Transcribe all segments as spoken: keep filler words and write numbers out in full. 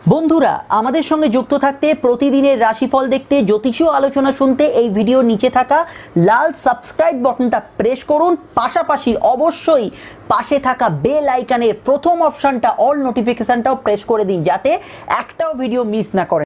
বন্ধুরা আমাদের সঙ্গে যুক্ত থাকতে প্রতিদিনের রাশিফল দেখতে জ্যোতিষীয় আলোচনা শুনতে এই ভিডিওর নিচে থাকা লাল সাবস্ক্রাইব বাটনটা প্রেস করুন। পাশাপাশি অবশ্যই পাশে থাকা বেল আইকনের প্রথম অপশনটা অল নোটিফিকেশনটাও প্রেস করে দিন, যাতে একটাও ভিডিও মিস না করেন।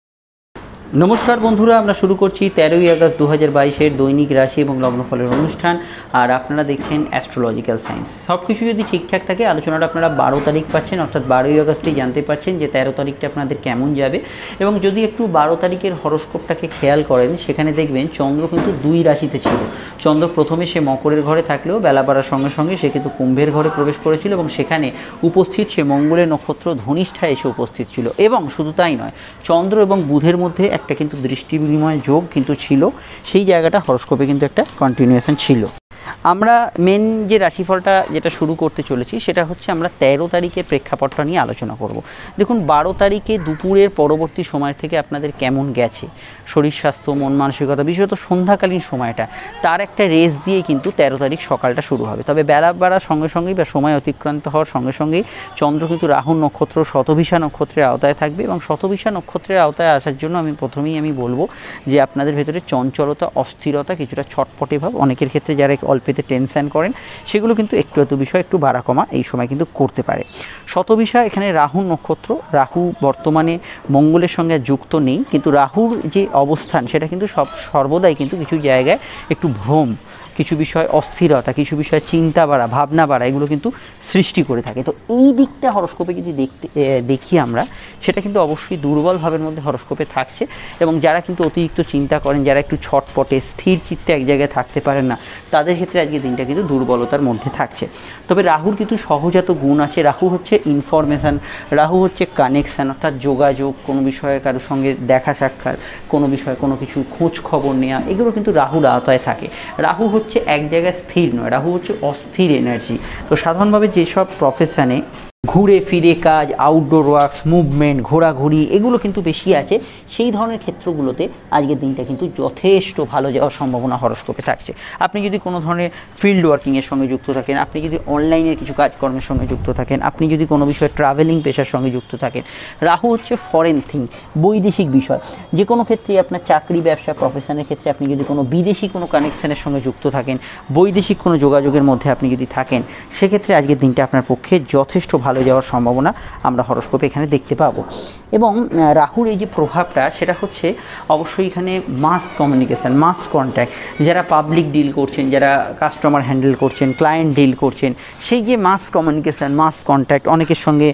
নমস্কার বন্ধুরা, আমরা শুরু করছি তেরোই আগস্ট দু হাজার বাইশের দৈনিক রাশি এবং লগ্নফলের অনুষ্ঠান। আর আপনারা দেখছেন অ্যাস্ট্রোলজিক্যাল সায়েন্স। সব কিছু যদি ঠিকঠাক থাকে আলোচনাটা আপনারা বারো তারিখ পাচ্ছেন, অর্থাৎ বারোই আগস্টেই জানতে পারছেন যে তেরো তারিখটা আপনাদের কেমন যাবে। এবং যদি একটু বারো তারিখের হরস্কোপটাকে খেয়াল করেন, সেখানে দেখবেন চন্দ্র কিন্তু দুই রাশিতে ছিল। চন্দ্র প্রথমে সে মকরের ঘরে থাকলেও বেলা বাড়ার সঙ্গে সঙ্গে সে কিন্তু কুম্ভের ঘরে প্রবেশ করেছিল এবং সেখানে উপস্থিত সে মঙ্গলের নক্ষত্র ধনিষ্ঠায় এসে উপস্থিত ছিল। এবং শুধু তাই নয়, চন্দ্র এবং বুধের মধ্যে একটা কিন্তু দৃষ্টি বিনিময় যোগ কিন্তু ছিল। সেই জায়গাটা হরস্কোপে কিন্তু একটা কন্টিনিউয়েশন ছিল। আমরা মেন যে রাশিফলটা যেটা শুরু করতে চলেছি সেটা হচ্ছে আমরা তেরো তারিখের প্রেক্ষাপটটা নিয়ে আলোচনা করব। দেখুন, বারো তারিখে দুপুরের পরবর্তী সময় থেকে আপনাদের কেমন গেছে শরীর স্বাস্থ্য, মন মানসিকতা, বিশেষত সন্ধ্যাকালীন সময়টা, তার একটা রেস দিয়ে কিন্তু তেরো তারিখ সকালটা শুরু হবে। তবে বেলা বাড়ার সঙ্গে সঙ্গেই বা সময় অতিক্রান্ত হওয়ার সঙ্গে সঙ্গেই চন্দ্র কিন্তু রাহু নক্ষত্র শতভিষা নক্ষত্রের আওতায় থাকবে। এবং শতভিষা নক্ষত্রের আওতায় আসার জন্য আমি প্রথমেই আমি বলবো যে আপনাদের ভেতরে চঞ্চলতা, অস্থিরতা, কিছুটা ছটপটে ভাব, অনেকের ক্ষেত্রে যারা অল্পেতে টেনশন করেন সেগুলো কিন্তু একটু একটু বিষয় একটু বাড়া কমা এই সময় কিন্তু করতে পারে। শতভিষা এখানে রাহু নক্ষত্র, রাহু বর্তমানে মঙ্গলের সঙ্গে যুক্ত নেই, কিন্তু রাহুর যে অবস্থান সেটা কিন্তু সব সর্বদাই কিন্তু কিছু জায়গায় একটু ভ্রম, কিছু বিষয় অস্থিরতা, কিছু বিষয় চিন্তা বাড়া, ভাবনা বাড়া, এগুলো কিন্তু সৃষ্টি করে থাকে। তো এই দিকটা হরস্কোপে যদি দেখতে দেখি আমরা, সেটা কিন্তু অবশ্যই দুর্বল ভাবের মধ্যে হরস্কোপে থাকছে। এবং যারা কিন্তু অতিরিক্ত চিন্তা করেন, যারা একটু ছটপটে স্থির চিত্তে এক জায়গায় থাকতে পারেন না, তাদের ক্ষেত্রে আজকে দিনটা কিন্তু দুর্বলতার মধ্যে থাকছে। তবে রাহুর কিন্তু সহজাত গুণ আছে। রাহু হচ্ছে ইনফরমেশান, রাহু হচ্ছে কানেকশান, অর্থাৎ যোগাযোগ, কোনো বিষয়ে কারোর সঙ্গে দেখা সাক্ষাৎ, কোনো বিষয়ে কোনো কিছু খোঁজ খবর নেওয়া, এগুলো কিন্তু রাহুর আওতায় থাকে। রাহু হচ্ছে এক জায়গায় স্থির নয়, রাহু হচ্ছে অস্থির এনার্জি। তো সাধারণভাবে যেসব প্রফেশনে ঘুরে ফিরে কাজ, আউটডোর ওয়ার্কস, মুভমেন্ট, ঘোরাঘুরি, এগুলো কিন্তু বেশি আছে, সেই ধরনের ক্ষেত্রগুলোতে আজকের দিনটা কিন্তু যথেষ্ট ভালো যাওয়ার সম্ভাবনা হরস্কোপে থাকছে। আপনি যদি কোনো ধরনের ফিল্ড ওয়ার্কিংয়ের সঙ্গে যুক্ত থাকেন, আপনি যদি অনলাইনের কিছু কাজকর্মের সঙ্গে যুক্ত থাকেন, আপনি যদি কোনো বিষয়ে ট্রাভেলিং পেশার সঙ্গে যুক্ত থাকেন, রাহু হচ্ছে ফরেন থিং, বৈদেশিক বিষয়। যে কোনো ক্ষেত্রে আপনার চাকরি, ব্যবসা, প্রফেশনের ক্ষেত্রে আপনি যদি কোনো বিদেশি কোনো কানেকশানের সঙ্গে যুক্ত থাকেন, বৈদেশিক কোনো যোগাযোগের মধ্যে আপনি যদি থাকেন, সেক্ষেত্রে আজকের দিনটা আপনার পক্ষে যথেষ্ট ভালো যাওয়ার সম্ভাবনা আমরা হরস্কোপে এখানে দেখতে পাবো। এবং রাহুর এই যে প্রভাবটা, সেটা হচ্ছে অবশ্যই এখানে মাস কমিউনিকেশান, মাস কন্ট্যাক্ট, যারা পাবলিক ডিল করছেন, যারা কাস্টমার হ্যান্ডেল করছেন, ক্লায়েন্ট ডিল করছেন, সেই যে মাস কমিউনিকেশান, মাস কন্ট্যাক্ট, অনেকের সঙ্গে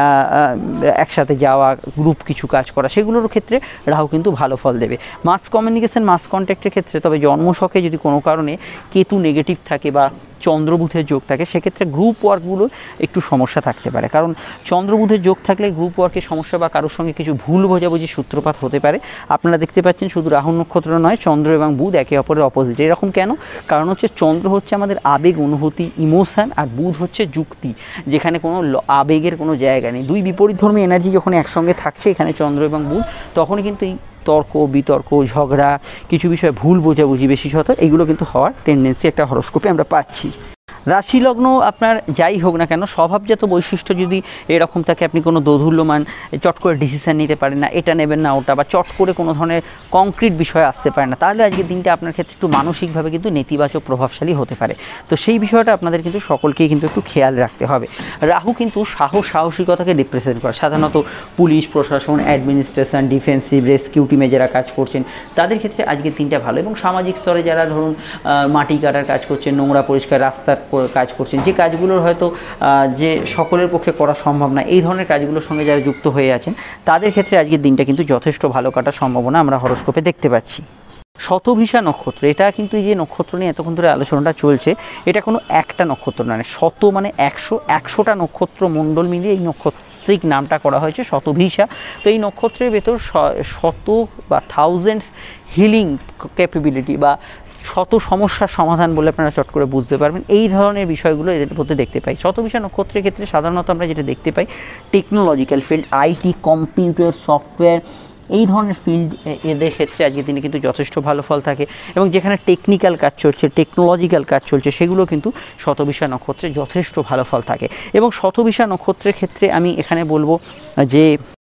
একসাথে যাওয়া, গ্রুপ কিছু কাজ করা, সেগুলোর ক্ষেত্রে রাহু কিন্তু ভালো ফল দেবে। মাস কমিউনিকেশান, মাস কন্ট্যাক্টের ক্ষেত্রে তবে জন্মছকে যদি কোনো কারণে কেতু নেগেটিভ থাকে বা চন্দ্রবুধের যোগ থাকে, সেক্ষেত্রে গ্রুপ ওয়ার্কগুলোর একটু সমস্যা থাকতে পারে। কারণ চন্দ্রবুধের যোগ থাকলে গ্রুপ ওয়ার্কের সমস্যা বা কারোর সঙ্গে কিছু ভুল বোঝাবুঝি সূত্রপাত হতে পারে। আপনারা দেখতে পাচ্ছেন শুধু রাহু নক্ষত্র নয়, চন্দ্র এবং বুধ একে অপরের অপোজিট। এরকম কেন? কারণ হচ্ছে চন্দ্র হচ্ছে আমাদের আবেগ, অনুভূতি, ইমোশান, আর বুধ হচ্ছে যুক্তি, যেখানে কোনো আবেগের কোনো জায়গা নেই। দুই বিপরীতধর্মী এনার্জি যখন একসঙ্গে থাকছে এখানে চন্দ্র এবং বুধ, তখনই কিন্তু এই তর্ক বিতর্ক, ঝগড়া, কিছু বিষয়ে ভুল বোঝাবুঝি বিশেষত এগুলো কিন্তু হওয়ার টেন্ডেন্সি একটা হরস্কোপে আমরা পাচ্ছি। রাশি লগ্ন আপনার যাই হোক না কেন, স্বভাবজাত বৈশিষ্ট্য যদি এরকম থাকে, আপনি কোনো দোধূল্যমান চট করে ডিসিশান নিতে পারেন না, এটা নেবেন না ওটা, বা চট করে কোনো ধরনের কংক্রিট বিষয়ে আসতে পারে না, তাহলে আজকের দিনটা আপনার ক্ষেত্রে একটু মানসিকভাবে কিন্তু নেতিবাচক প্রভাবশালী হতে পারে। তো সেই বিষয়টা আপনাদের কিন্তু সকলকেই কিন্তু একটু খেয়াল রাখতে হবে। রাহু কিন্তু সাহস, সাহসিকতাকে রিপ্রেজেন্ট করে। সাধারণত পুলিশ প্রশাসন, অ্যাডমিনিস্ট্রেশন, ডিফেন্সিভ, রেস্কিউ টিমে যারা কাজ করছেন, তাদের ক্ষেত্রে আজকের দিনটা ভালো। এবং সামাজিক স্তরে যারা ধরুন মাটি কাটার কাজ করছেন, নোংরা পরিষ্কার, রাস্তার কাজ করছেন, যে কাজগুলোর হয়তো যে সকলের পক্ষে করা সম্ভব না, এই ধরনের কাজগুলোর সঙ্গে যারা যুক্ত হয়ে আছেন, তাদের ক্ষেত্রে আজকের দিনটা কিন্তু যথেষ্ট ভালো কাটার সম্ভাবনা আমরা হরস্কোপে দেখতে পাচ্ছি। শতভিষা নক্ষত্র, এটা কিন্তু এই যে নক্ষত্র নিয়ে এতক্ষণ ধরে আলোচনাটা চলছে, এটা কোনো একটা নক্ষত্র নয়, শত মানে একশো, একশোটা নক্ষত্র মণ্ডল মিলিয়ে এই নক্ষত্রিক নামটা করা হয়েছে শতভিষা। তো এই নক্ষত্রের ভেতর শত বা থাউজেন্ডস হিলিং ক্যাপাবিলিটি বা শত সমস্যার সমাধান বলে আপনারা চট করে বুঝতে পারবেন, এই ধরনের বিষয়গুলো এদের মধ্যে দেখতে পাই। শতভিষা নক্ষত্রের ক্ষেত্রে সাধারণত আমরা যেটা দেখতে পাই, technological field, IT, computer, software, এই ধরনের ফিল্ড এদের ক্ষেত্রে আজকের দিনে কিন্তু যথেষ্ট ভালো ফল থাকে। এবং যেখানে টেকনিক্যাল কাজ চলছে, টেকনোলজিক্যাল কাজ চলছে, সেগুলো কিন্তু শতভিষা নক্ষত্রে যথেষ্ট ভালো ফল থাকে। এবং শতভিষা নক্ষত্রের ক্ষেত্রে আমি এখানে বলবো যে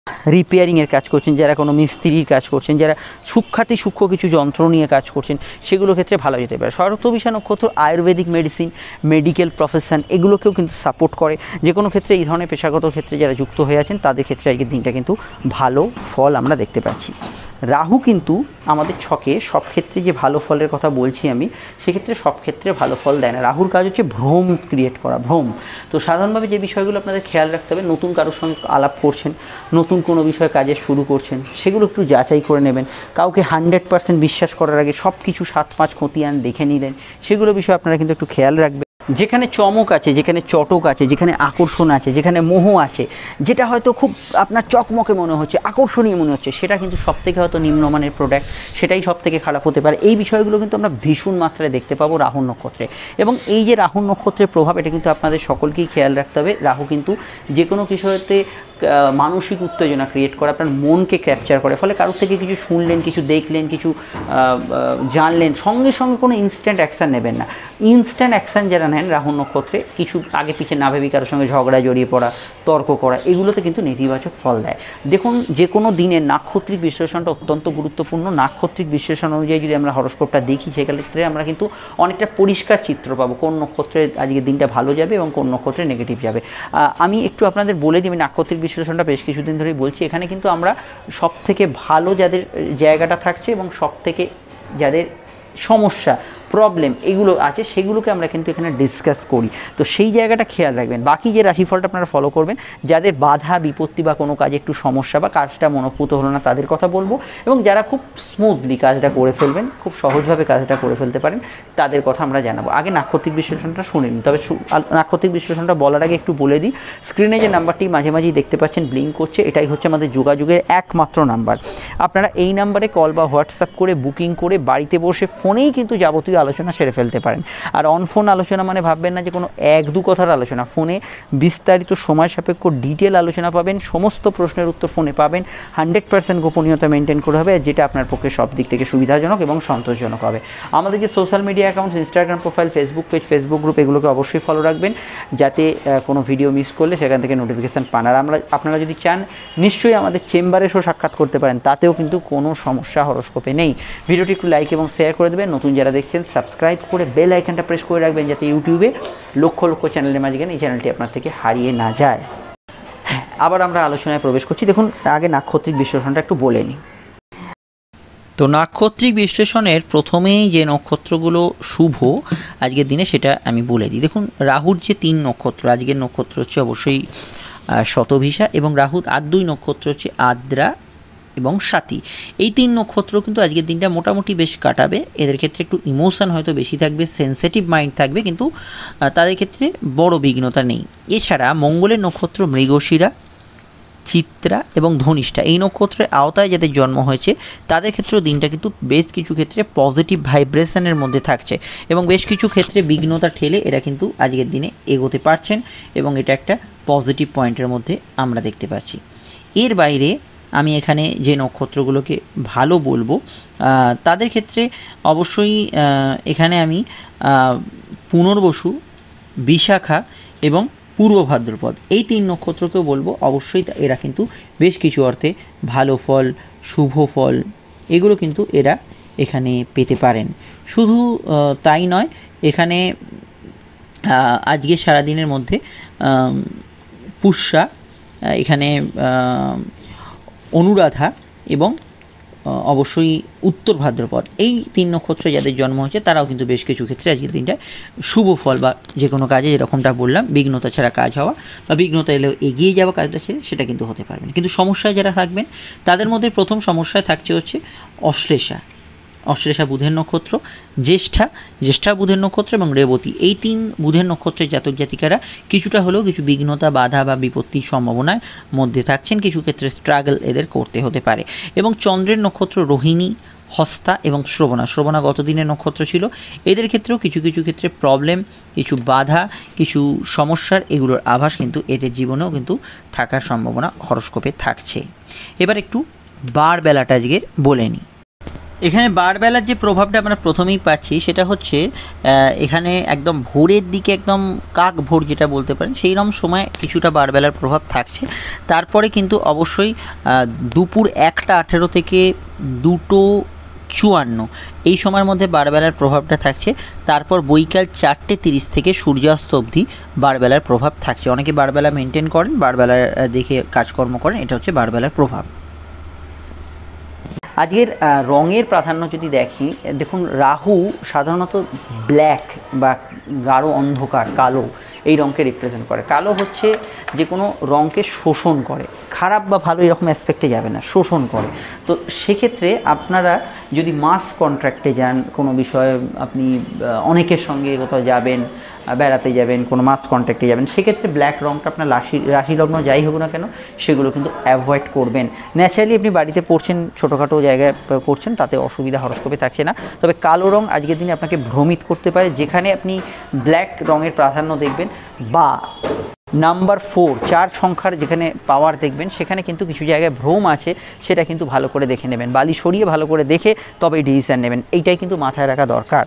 রিপেয়ারিংয়ের কাজ করছেন, যারা কোনো মিস্ত্রির কাজ করছেন, যারা সূক্ষ্মাতি সূক্ষ্ম কিছু যন্ত্র নিয়ে কাজ করছেন, সেগুলোর ক্ষেত্রে ভালো যেতে পারে। শরৎবিশা নক্ষত্র আয়ুর্বেদিক মেডিসিন, মেডিকেল প্রফেশন এগুলোকেও কিন্তু সাপোর্ট করে। যে কোনো ক্ষেত্রে এই ধরনের পেশাগত ক্ষেত্রে যারা যুক্ত হয়ে আছেন তাদের ক্ষেত্রে আজকের দিনটা কিন্তু ভালো ফল আমরা দেখতে পাচ্ছি। রাহু কিন্তু আমাদের ছকে সব ক্ষেত্রে যে ভালো ফলের কথা বলছি আমি, সেক্ষেত্রে সব ক্ষেত্রে ভালো ফল দেয় না। রাহুর কাজ হচ্ছে ভ্রম ক্রিয়েট করা, ভ্রম। তো সাধারণভাবে যে বিষয়গুলো আপনাদের খেয়াল রাখতে হবে, নতুন কারোর সঙ্গে আলাপ করছেন, নতুন কোনো বিষয়ে কাজে শুরু করছেন, সেগুলো একটু যাচাই করে নেবেন। কাউকে হান্ড্রেড পার্সেন্ট বিশ্বাস করার আগে সব কিছু সাত পাঁচ খতিয়ান দেখে নিলেন, সেগুলো বিষয়ে আপনারা কিন্তু একটু খেয়াল রাখবেন। যেখানে চমক আছে, যেখানে চটক আছে, যেখানে আকর্ষণ আছে, যেখানে মোহ আছে, যেটা হয়তো খুব আপনার চকমকে মনে হচ্ছে, আকর্ষণীয় মনে হচ্ছে, সেটা কিন্তু সব থেকে হয়তো নিম্নমানের প্রোডাক্ট, সেটাই সব থেকে খারাপ হতে পারে। এই বিষয়গুলো কিন্তু আমরা ভীষণ মাত্রায় দেখতে পাবো রাহু নক্ষত্রে। এবং এই যে রাহু নক্ষত্রের প্রভাব, এটা কিন্তু আপনাদের সকলকেই খেয়াল রাখতে হবে। রাহু কিন্তু যে কোনো বিষয়তে মানসিক উত্তেজনা ক্রিয়েট করে, আপনার মনকে ক্যাপচার করে। ফলে কারোর থেকে কিছু শুনলেন, কিছু দেখলেন, কিছু জানলেন, সঙ্গে সঙ্গে কোনো ইনস্ট্যান্ট অ্যাকশান নেবেন না। ইনস্ট্যান্ট অ্যাকশান যারা নেন রাহু নক্ষত্রে, কিছু আগে পিছিয়ে না ভেবে কারোর সঙ্গে ঝগড়া জড়িয়ে পড়া, তর্ক করা, এগুলোতে কিন্তু নেতিবাচক ফল দেয়। দেখুন, যে কোনো দিনের নাক্ষত্রিক বিশ্লেষণটা অত্যন্ত গুরুত্বপূর্ণ। নাক্ষত্রিক বিশ্লেষণ অনুযায়ী যদি আমরা হরস্কোপটা দেখি, সেক্ষেত্রে আমরা কিন্তু অনেকটা পরিষ্কার চিত্র পাবো কোন নক্ষত্রে আজকের দিনটা ভালো যাবে এবং কোন নক্ষত্রে নেগেটিভ যাবে। আমি একটু আপনাদের বলে দিই, আমি নাক্ষত্রিক বিশ্লেষণটা বেশ কিছুদিন ধরেই বলছি। এখানে কিন্তু আমরা সব থেকে ভালো যাদের জায়গাটা থাকছে এবং সব থেকে যাদের সমস্যা, প্রবলেম এগুলো আছে, সেগুলোকে আমরা কিন্তু এখানে ডিসকাস করি। তো সেই জায়গাটা খেয়াল রাখবেন। বাকি যে রাশিফলটা আপনারা ফলো করবেন, যাদের বাধা বিপত্তি বা কোনো কাজে একটু সমস্যা বা কাজটা মনোপুত হলো না, তাদের কথা বলবো। এবং যারা খুব স্মুথলি কাজটা করে ফেলবেন, খুব সহজভাবে কাজটা করে ফেলতে পারেন, তাদের কথা আমরা জানাবো। আগে নাক্ষত্রিক বিশ্লেষণটা শুনে নিন। তবে নাক্ষত্রিক বিশ্লেষণটা বলার আগে একটু বলে দিই, স্ক্রিনে যে নাম্বারটি মাঝে মাঝেই দেখতে পাচ্ছেন ব্লিঙ্ক করছে, এটাই হচ্ছে আমাদের যোগাযোগের একমাত্র নাম্বার। আপনারা এই নাম্বারে কল বা হোয়াটসঅ্যাপ করে বুকিং করে বাড়িতে বসে ফোনেই কিন্তু যাবতীয় আলোচনা সেরে ফেলতে পারেন। আর অন ফোন আলোচনা মানে ভাববেন না যে কোনো এক দু কথার আলোচনা। ফোনে বিস্তারিত সময় সাপেক্ষ ডিটেল আলোচনা পাবেন, সমস্ত প্রশ্নের উত্তর ফোনে পাবেন, হান্ড্রেড পার্সেন্ট গোপনীয়তা মেনটেন করে হবে, যেটা আপনার পক্ষে সব দিক থেকে সুবিধাজনক এবং সন্তোষজনক হবে। আমাদের যে social media accounts, Instagram profile, Facebook page, Facebook group, এগুলোকে অবশ্যই ফলো রাখবেন, যাতে কোনো ভিডিও মিস করলে সেখান থেকে নোটিফিকেশান পান। আর আমরা আপনারা যদি চান, নিশ্চয়ই আমাদের চেম্বারে এসেও সাক্ষাৎ করতে পারেন, তাতেও কিন্তু কোনো সমস্যা হরস্কোপে নেই। ভিডিওটি একটু লাইক এবং শেয়ার করে দেবেন। নতুন যারা দেখছেন, সাবস্ক্রাইব করে বেল আইকনটা প্রেস করে রাখবেন, যাতে ইউটিউবে লক্ষ লক্ষ চ্যানেলের মাঝখানে এই চ্যানেলটি আপনার থেকে হারিয়ে না যায়। আবার আমরা আলোচনায় প্রবেশ করছি। দেখুন, আগে নাক্ষত্রিক বিশ্লেষণটা একটু বলে নিই। তো নাক্ষত্রিক বিশ্লেষণের প্রথমেই যে নক্ষত্রগুলো শুভ আজকের দিনে, সেটা আমি বলে দিই। দেখুন, রাহুর যে তিন নক্ষত্র, আজকের নক্ষত্র হচ্ছে অবশ্যই শতভিষা, এবং রাহুর আর দুই নক্ষত্র হচ্ছে আদ্রা এবং স্বাতী। এই তিন নক্ষত্র কিন্তু আজকের দিনটা মোটামুটি বেশ কাটাবে। এদের ক্ষেত্রে একটু ইমোশন হয়তো বেশি থাকবে, সেন্সিটিভ মাইন্ড থাকবে, কিন্তু তাদের ক্ষেত্রে বড় বিঘ্নতা নেই। এছাড়া মঙ্গলের নক্ষত্র মৃগশিরা, চিত্রা এবং ধনিষ্ঠা, এই নক্ষত্রের আওতায় যাদের জন্ম হয়েছে তাদের ক্ষেত্রেও দিনটা কিন্তু বেশ কিছু ক্ষেত্রে পজিটিভ ভাইব্রেশনের মধ্যে থাকছে, এবং বেশ কিছু ক্ষেত্রে বিঘ্নতা ঠেলে এরা কিন্তু আজকের দিনে এগোতে পারছেন, এবং এটা একটা পজিটিভ পয়েন্টের মধ্যে আমরা দেখতে পাচ্ছি। এর বাইরে আমি এখানে যে নক্ষত্রগুলোকে ভালো বলবো, তাদের ক্ষেত্রে অবশ্যই এখানে আমি পুনর্বসু, বিশাখা এবং পূর্ব ভাদ্রপদ, এই তিন নক্ষত্রকেও বলবো অবশ্যই এরা কিন্তু বেশ কিছু অর্থে ভালো ফল, শুভ ফল এগুলো কিন্তু এরা এখানে পেতে পারেন। শুধু তাই নয়, এখানে আজকে সারাদিনের মধ্যে পুষ্যা, এখানে অনুরাধা এবং অবশ্যই উত্তর ভাদ্রপদ, এই তিন নক্ষত্রে যাদের জন্ম হয়েছে তারাও কিন্তু বেশ কিছু ক্ষেত্রে আজকের দিনটায় শুভ ফল বা যে কোনো কাজে, যেরকমটা বললাম, বিঘ্নতা ছাড়া কাজ হওয়া বা বিঘ্নতা এলেও এগিয়ে যাওয়া কাজটা ছেড়ে, সেটা কিন্তু হতে পারবেন। কিন্তু সমস্যায় যারা থাকবেন, তাদের মধ্যে প্রথম সমস্যায় থাকছে হচ্ছে অশ্লেষা। অশ্লেষা বুধের নক্ষত্র, জ্যেষ্ঠা জ্যেষ্ঠা বুধের নক্ষত্র এবং রেবতী, এই তিন বুধের নক্ষত্রের জাতক জাতিকারা কিছুটা হলেও কিছু বিঘ্নতা, বাধা বা বিপত্তির সম্ভাবনার মধ্যে থাকছেন। কিছু ক্ষেত্রে স্ট্রাগল এদের করতে হতে পারে। এবং চন্দ্রের নক্ষত্র রোহিণী, হস্তা এবং শ্রবণা, শ্রবণা গত দিনের নক্ষত্র ছিল, এদের ক্ষেত্রেও কিছু কিছু ক্ষেত্রে প্রবলেম, কিছু বাধা, কিছু সমস্যার এগুলোর আভাস কিন্তু এদের জীবনেও কিন্তু থাকার সম্ভাবনা হরস্কোপে থাকছে। এবার একটু বার বেলাটা আজকের বলে নিই। এখানে বারবেলার যে প্রভাবটা আমরা প্রথমেই পাচ্ছি সেটা হচ্ছে এখানে একদম ভোরের দিকে একদম কাক ভোর যেটা বলতে পারেন সেই রকম সময় কিছুটা বারবেলার প্রভাব থাকছে। তারপরে কিন্তু অবশ্যই দুপুর একটা আঠেরো থেকে দুটো চুয়ান্ন এই সময়ের মধ্যে বারবেলার প্রভাবটা থাকছে। তারপর বৈকাল চারটে তিরিশ থেকে সূর্যাস্ত অবধি বারবেলার প্রভাব থাকছে। অনেকে বারবেলা মেনটেন করেন, বারবেলার দেখে কাজকর্ম করেন, এটা হচ্ছে বারবেলার প্রভাব। আজকের রঙের প্রাধান্য যদি দেখি, দেখুন রাহু সাধারণত ব্ল্যাক বা গাঢ় অন্ধকার কালো এই রঙকে রিপ্রেজেন্ট করে। কালো হচ্ছে যে কোনো রঙকে শোষণ করে, খারাপ বা ভালো এরকম অ্যাসপেক্টে যাবে না, শোষণ করে। তো সেক্ষেত্রে আপনারা যদি মাস কন্ট্রাক্টে যান, কোনো বিষয়ে আপনি অনেকের সঙ্গে কোথাও যাবেন, বেড়াতে যাবেন, কোনো মাস কন্ট্রাক্টে যাবেন, সেক্ষেত্রে ব্ল্যাক রঙটা আপনার রাশি রাশি লগ্ন যাই হোক না কেন সেগুলো কিন্তু অ্যাভয়েড করবেন। ন্যাচারালি আপনি বাড়িতে পড়ছেন, ছোটোখাটো জায়গায় পড়ছেন, তাতে অসুবিধা হরস্কোপে থাকছে না। তবে কালো রঙ আজকের দিনে আপনাকে ভ্রমিত করতে পারে। যেখানে আপনি ব্ল্যাক রঙের প্রাধান্য দেখবেন বা নাম্বার ফোর চার সংখ্যার যেখানে পাওয়ার দেখবেন, সেখানে কিন্তু কিছু জায়গায় ভ্রম আছে, সেটা কিন্তু ভালো করে দেখে নেবেন, বালি সরিয়ে ভালো করে দেখে তবেই ডিসিশান নেবেন, এইটাই কিন্তু মাথায় রাখা দরকার।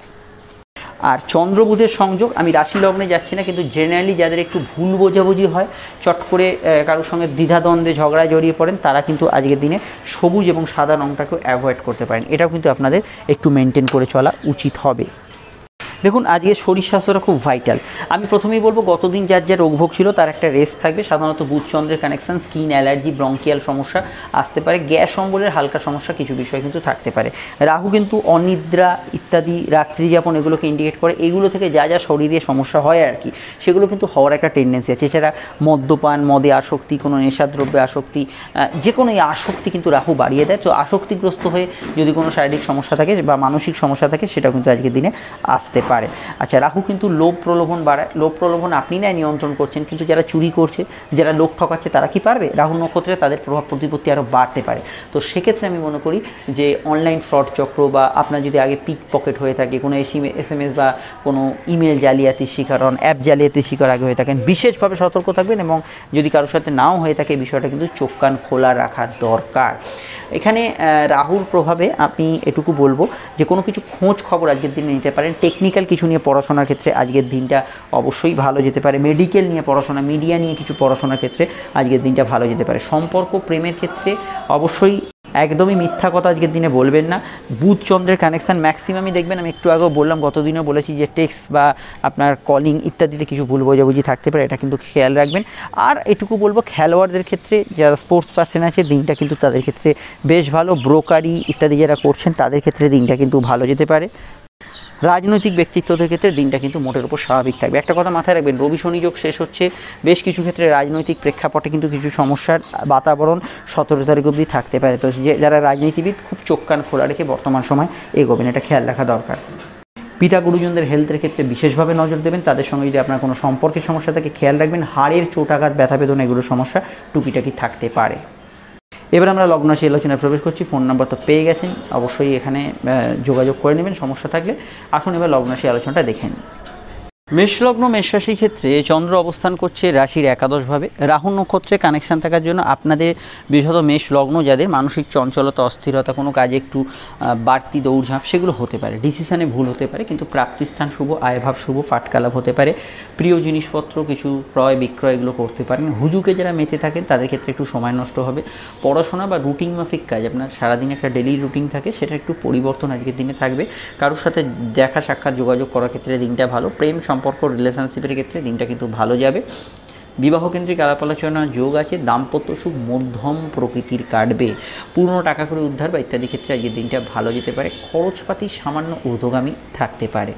আর চন্দ্র বুধের সংযোগ, আমি রাশি লগ্নে যাচ্ছি না, কিন্তু জেনারেলি যাদের একটু ভুল বোঝাবুঝি হয়, চট করে কারোর সঙ্গে দ্বিধাদ্বন্দ্বে ঝগড়ায় জড়িয়ে পড়েন, তারা কিন্তু আজকের দিনে সবুজ এবং সাদা রঙটাকেও অ্যাভয়েড করতে পারেন। এটাও কিন্তু আপনাদের একটু মেনটেন করে চলা উচিত হবে। দেখুন আজকে শরীর স্বাস্থ্যটা খুব ভাইটাল। আমি প্রথমেই বলবো গতদিন যার যা রোগভোগ ছিল তার একটা রেস্ট থাকবে। সাধারণত বুধ চন্দ্রের কানেকশন, স্কিন অ্যালার্জি, ব্রঙ্কিয়াল সমস্যা আসতে পারে, গ্যাস অম্বলের হালকা সমস্যা কিছু বিষয় কিন্তু থাকতে পারে। রাহু কিন্তু অনিদ্রা ইত্যাদি, রাত্রিযাপন এগুলোকে ইন্ডিকেট করে। এগুলো থেকে যা যা শরীরে সমস্যা হয় আর কি, সেগুলো কিন্তু হওয়ার একটা টেন্ডেন্সি আছে। এছাড়া মদ্যপান, মদে আসক্তি, কোনো নেশাদ্রব্যে আসক্তি, যে কোনো এই আসক্তি কিন্তু রাহু বাড়িয়ে দেয়। তো আসক্তিগ্রস্ত হয়ে যদি কোনো শারীরিক সমস্যা থাকে বা মানসিক সমস্যা থাকে, সেটাও কিন্তু আজকের দিনে আসতে পারে। আচ্ছা, রাহু কিন্তু লোভ প্রলোভন বাড়ায়। লোভ প্রলোভন আপনি না নিয়ন্ত্রণ করছেন, কিন্তু যারা চুরি করছে, যারা লোক ঠকাচ্ছে, তারা কি পারবে? রাহু নক্ষত্রে তাদের প্রভাব প্রতিপত্তি আরও বাড়তে পারে। তো সেক্ষেত্রে আমি মনে করি যে অনলাইন ফ্রড চক্র বা আপনার যদি আগে পিক পকেট হয়ে থাকে, কোনো এস এম এস বা কোনো ইমেল জালিয়াতির শিকার হন, অ্যাপ জালিয়াতির শিকার আগে হয়ে থাকেন, বিশেষভাবে সতর্ক থাকবেন। এবং যদি কারোর সাথে নাও হয়ে থাকে, বিষয়টা কিন্তু চোখ কান খোলা রাখা দরকার। এখানে রাহুর প্রভাবে আপনি এটুকু বলবো যে কোনো কিছু খোঁজ খবর আজকের দিনে নিতে পারেন। টেকনিক্যাল কিছু নিয়ে পড়াশোনার ক্ষেত্রে আজকের দিনটা অবশ্যই ভালো যেতে পারে। মেডিকেল নিয়ে পড়াশোনা, মিডিয়া নিয়ে কিছু পড়াশোনার ক্ষেত্রে আজকের দিনটা ভালো যেতে পারে। সম্পর্ক, প্রেমের ক্ষেত্রে অবশ্যই একদমই মিথ্যা কথা আজকের দিনে বলবেন না। বুধ চন্দ্রের কানেকশান ম্যাক্সিমামই দেখবেন, আমি একটু আগেও বললাম, গতদিনও বলেছি যে টেক্সট বা আপনার কলিং ইত্যাদিতে কিছু ভুল বোঝাবুঝি থাকতে পারে, এটা কিন্তু খেয়াল রাখবেন। আর এটুকু বলবো খেলোয়াড়দের ক্ষেত্রে, যারা স্পোর্টস পার্সন আছে, দিনটা কিন্তু তাদের ক্ষেত্রে বেশ ভালো। ব্রোকারি ইত্যাদি যারা করছেন তাদের ক্ষেত্রে দিনটা কিন্তু ভালো যেতে পারে। রাজনৈতিক ব্যক্তিত্বদের ক্ষেত্রে দিনটা কিন্তু মোটের উপর স্বাভাবিক থাকবে। একটা কথা মাথায় রাখবেন, রবি শনি যোগ শেষ হচ্ছে, বেশ কিছু ক্ষেত্রে রাজনৈতিক প্রেক্ষাপটে কিন্তু কিছু সমস্যার বাতাবরণ সতেরো তারিখ অবধি থাকতে পারে। তো যে যারা রাজনীতিবিদ, খুব চোখ কান খোলা রেখে বর্তমান সময় এগোবেন, এটা খেয়াল রাখা দরকার। পিতা গুরুজনদের হেলথের ক্ষেত্রে বিশেষভাবে নজর দেবেন। তাদের সঙ্গে যদি আপনার কোনো সম্পর্কের সমস্যা থাকে খেয়াল রাখবেন। হাড়ের চোটাঘাত, ব্যথা বেদনা এগুলোর সমস্যা টুকিটাকি থাকতে পারে। এবার আমরা লগ্ন রাশি আলোচনায় প্রবেশ করছি। ফোন নাম্বার তো পেয়ে গেছেন, অবশ্যই এখানে যোগাযোগ করে নেবেন সমস্যা থাকলে। আসুন এবার লগ্ন রাশি আলোচনাটা দেখে নিন। মেষলগ্ন মেষ রাশির ক্ষেত্রে চন্দ্র অবস্থান করছে রাশির একাদশভাবে। রাহু নক্ষত্রে কানেকশান থাকার জন্য আপনাদের বিশেষত মেষ লগ্ন যাদের মানসিক চঞ্চলতা, অস্থিরতা, কোনো কাজে একটু বাড়তি দৌড়ঝাঁপ সেগুলো হতে পারে। ডিসিশানে ভুল হতে পারে, কিন্তু প্রাপ্তিস্থান শুভ, আয়ভাব শুভ, ফাটকালাভ হতে পারে। প্রিয় জিনিসপত্র কিছু ক্রয় বিক্রয় এগুলো করতে পারেন। হুজুকে যারা মেতে থাকেন তাদের ক্ষেত্রে একটু সময় নষ্ট হবে। পড়াশোনা বা রুটিন মাফিক কাজ, আপনার সারাদিন একটা ডেলি রুটিন থাকে, সেটা একটু পরিবর্তন আজকের দিনে থাকবে। কারোর সাথে দেখা সাক্ষাৎ যোগাযোগ করার ক্ষেত্রে দিনটা ভালো। প্রেম সম্পর্ক, রিলেশনশিপের ক্ষেত্রে দিনটা কিন্তু ভালো যাবে। বিবাহকেন্দ্রিক আলাপ আলোচনা যোগ আছে। দাম্পত্য সুখ মধ্যম প্রকৃতির কাটবে। পুরনো টাকা করে উদ্ধার বা ইত্যাদি ক্ষেত্রে আজকের দিনটা ভালো যেতে পারে। খরচপাতি সামান্য ঊর্ধ্বগামী থাকতে পারে।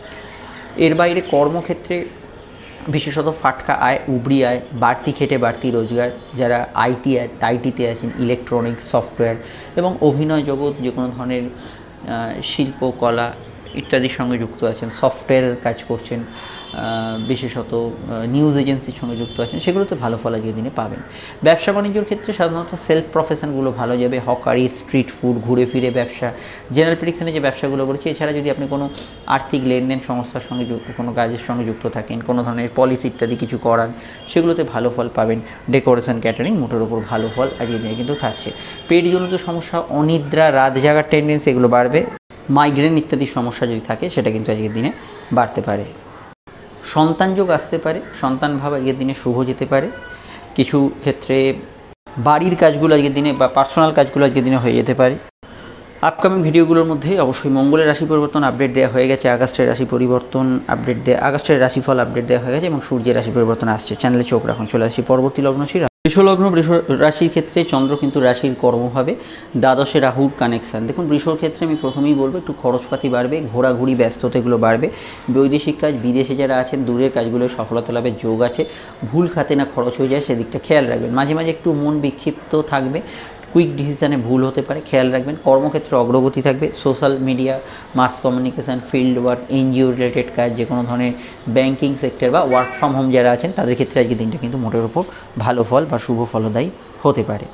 এর বাইরে কর্মক্ষেত্রে বিশেষত ফাটকা আয়, উবরি আয়, বাড়তি খেটে বাড়তি রোজগার। যারা আইটি আইটিতে আছেন, ইলেকট্রনিক্স, সফটওয়্যার এবং অভিনয় জগৎ, যে কোনো ধরনের শিল্প কলা ইত্যাদির সঙ্গে যুক্ত আছেন, সফটওয়্যারের কাজ করছেন, বিশেষত নিউজ এজেন্সির সঙ্গে যুক্ত আছেন, সেগুলোতে ভালো ফল আজকের দিনে পাবেন। ব্যবসা বাণিজ্যর ক্ষেত্রে সাধারণত সেলফ প্রফেশনগুলো ভালো যাবে, হকারি, স্ট্রিট ফুড, ঘুরে ফিরে ব্যবসা, জেনারেল প্রেডিকশনে যে ব্যবসাগুলো বলেছি। এছাড়া যদি আপনি কোনো আর্থিক লেনদেন সংস্থার সঙ্গে যুক্ত, কোনো কাজের সঙ্গে যুক্ত থাকেন, কোনো ধরনের পলিসি ইত্যাদি কিছু করান, সেগুলোতে ভালো ফল পাবেন। ডেকোরেশন, ক্যাটারিং, মোটের ওপর ভালো ফল আজকের দিনে কিন্তু থাকছে। পেটজনিত সমস্যা, অনিদ্রা, রাত জাগার টেন্ডেন্সি এগুলো বাড়বে। মাইগ্রেন ইত্যাদি সমস্যা যদি থাকে সেটা কিন্তু আজকের দিনে বাড়তে পারে। সন্তান যোগ আসতে পারে, সন্তান ভাব আজকের দিনে শুভ যেতে পারে। কিছু ক্ষেত্রে বাড়ির কাজগুলো আজকের দিনে বা পার্সোনাল কাজগুলো আজকের দিনে হয়ে যেতে পারে। আপকামিং ভিডিওগুলোর মধ্যে অবশ্যই মঙ্গলের রাশি পরিবর্তন আপডেট দেওয়া হয়ে গেছে, আগস্টের রাশি পরিবর্তন আপডেট দেওয়া আগস্টের রাশিফল আপডেট দেওয়া হয়ে গেছে এবং সূর্যের রাশি পরিবর্তন আসছে। চ্যানেলে চোখ রাখুন। চলে আসছি পরবর্তী লগ্নশী বৃষলগ্ন। বৃষ রাশির ক্ষেত্রে চন্দ্র কিন্তু রাশির কর্মভাবে, দ্বাদশে রাহুর কানেকশান। দেখুন বৃষর ক্ষেত্রে আমি প্রথমেই বলবো একটু খরচপাতি বাড়বে, ঘোরাঘুরি, ব্যস্ততা এগুলো বাড়বে। বৈদেশিক কাজ, বিদেশে যারা আছেন দূরের কাজগুলো সফলতা লাভের যোগ আছে। ভুল খাতে না খরচ হয়ে যায় সেদিকটা খেয়াল রাখবেন। মাঝে মাঝে একটু মন বিক্ষিপ্ত থাকবে, কুইক ডিসিশানে ভুল হতে পারে, খেয়াল রাখবেন। কর্মক্ষেত্রে অগ্রগতি থাকবে। Social media, mass communication, field work, NGO related কাজ, যে কোনো ধরনের ব্যাংকিং সেক্টর বা ওয়ার্ক ফ্রম হোম যারা আছেন তাদের ক্ষেত্রে আজকের দিনটা কিন্তু মোটের ওপর ভালো ফল বা শুভ ফলদায়ী হতে পারে।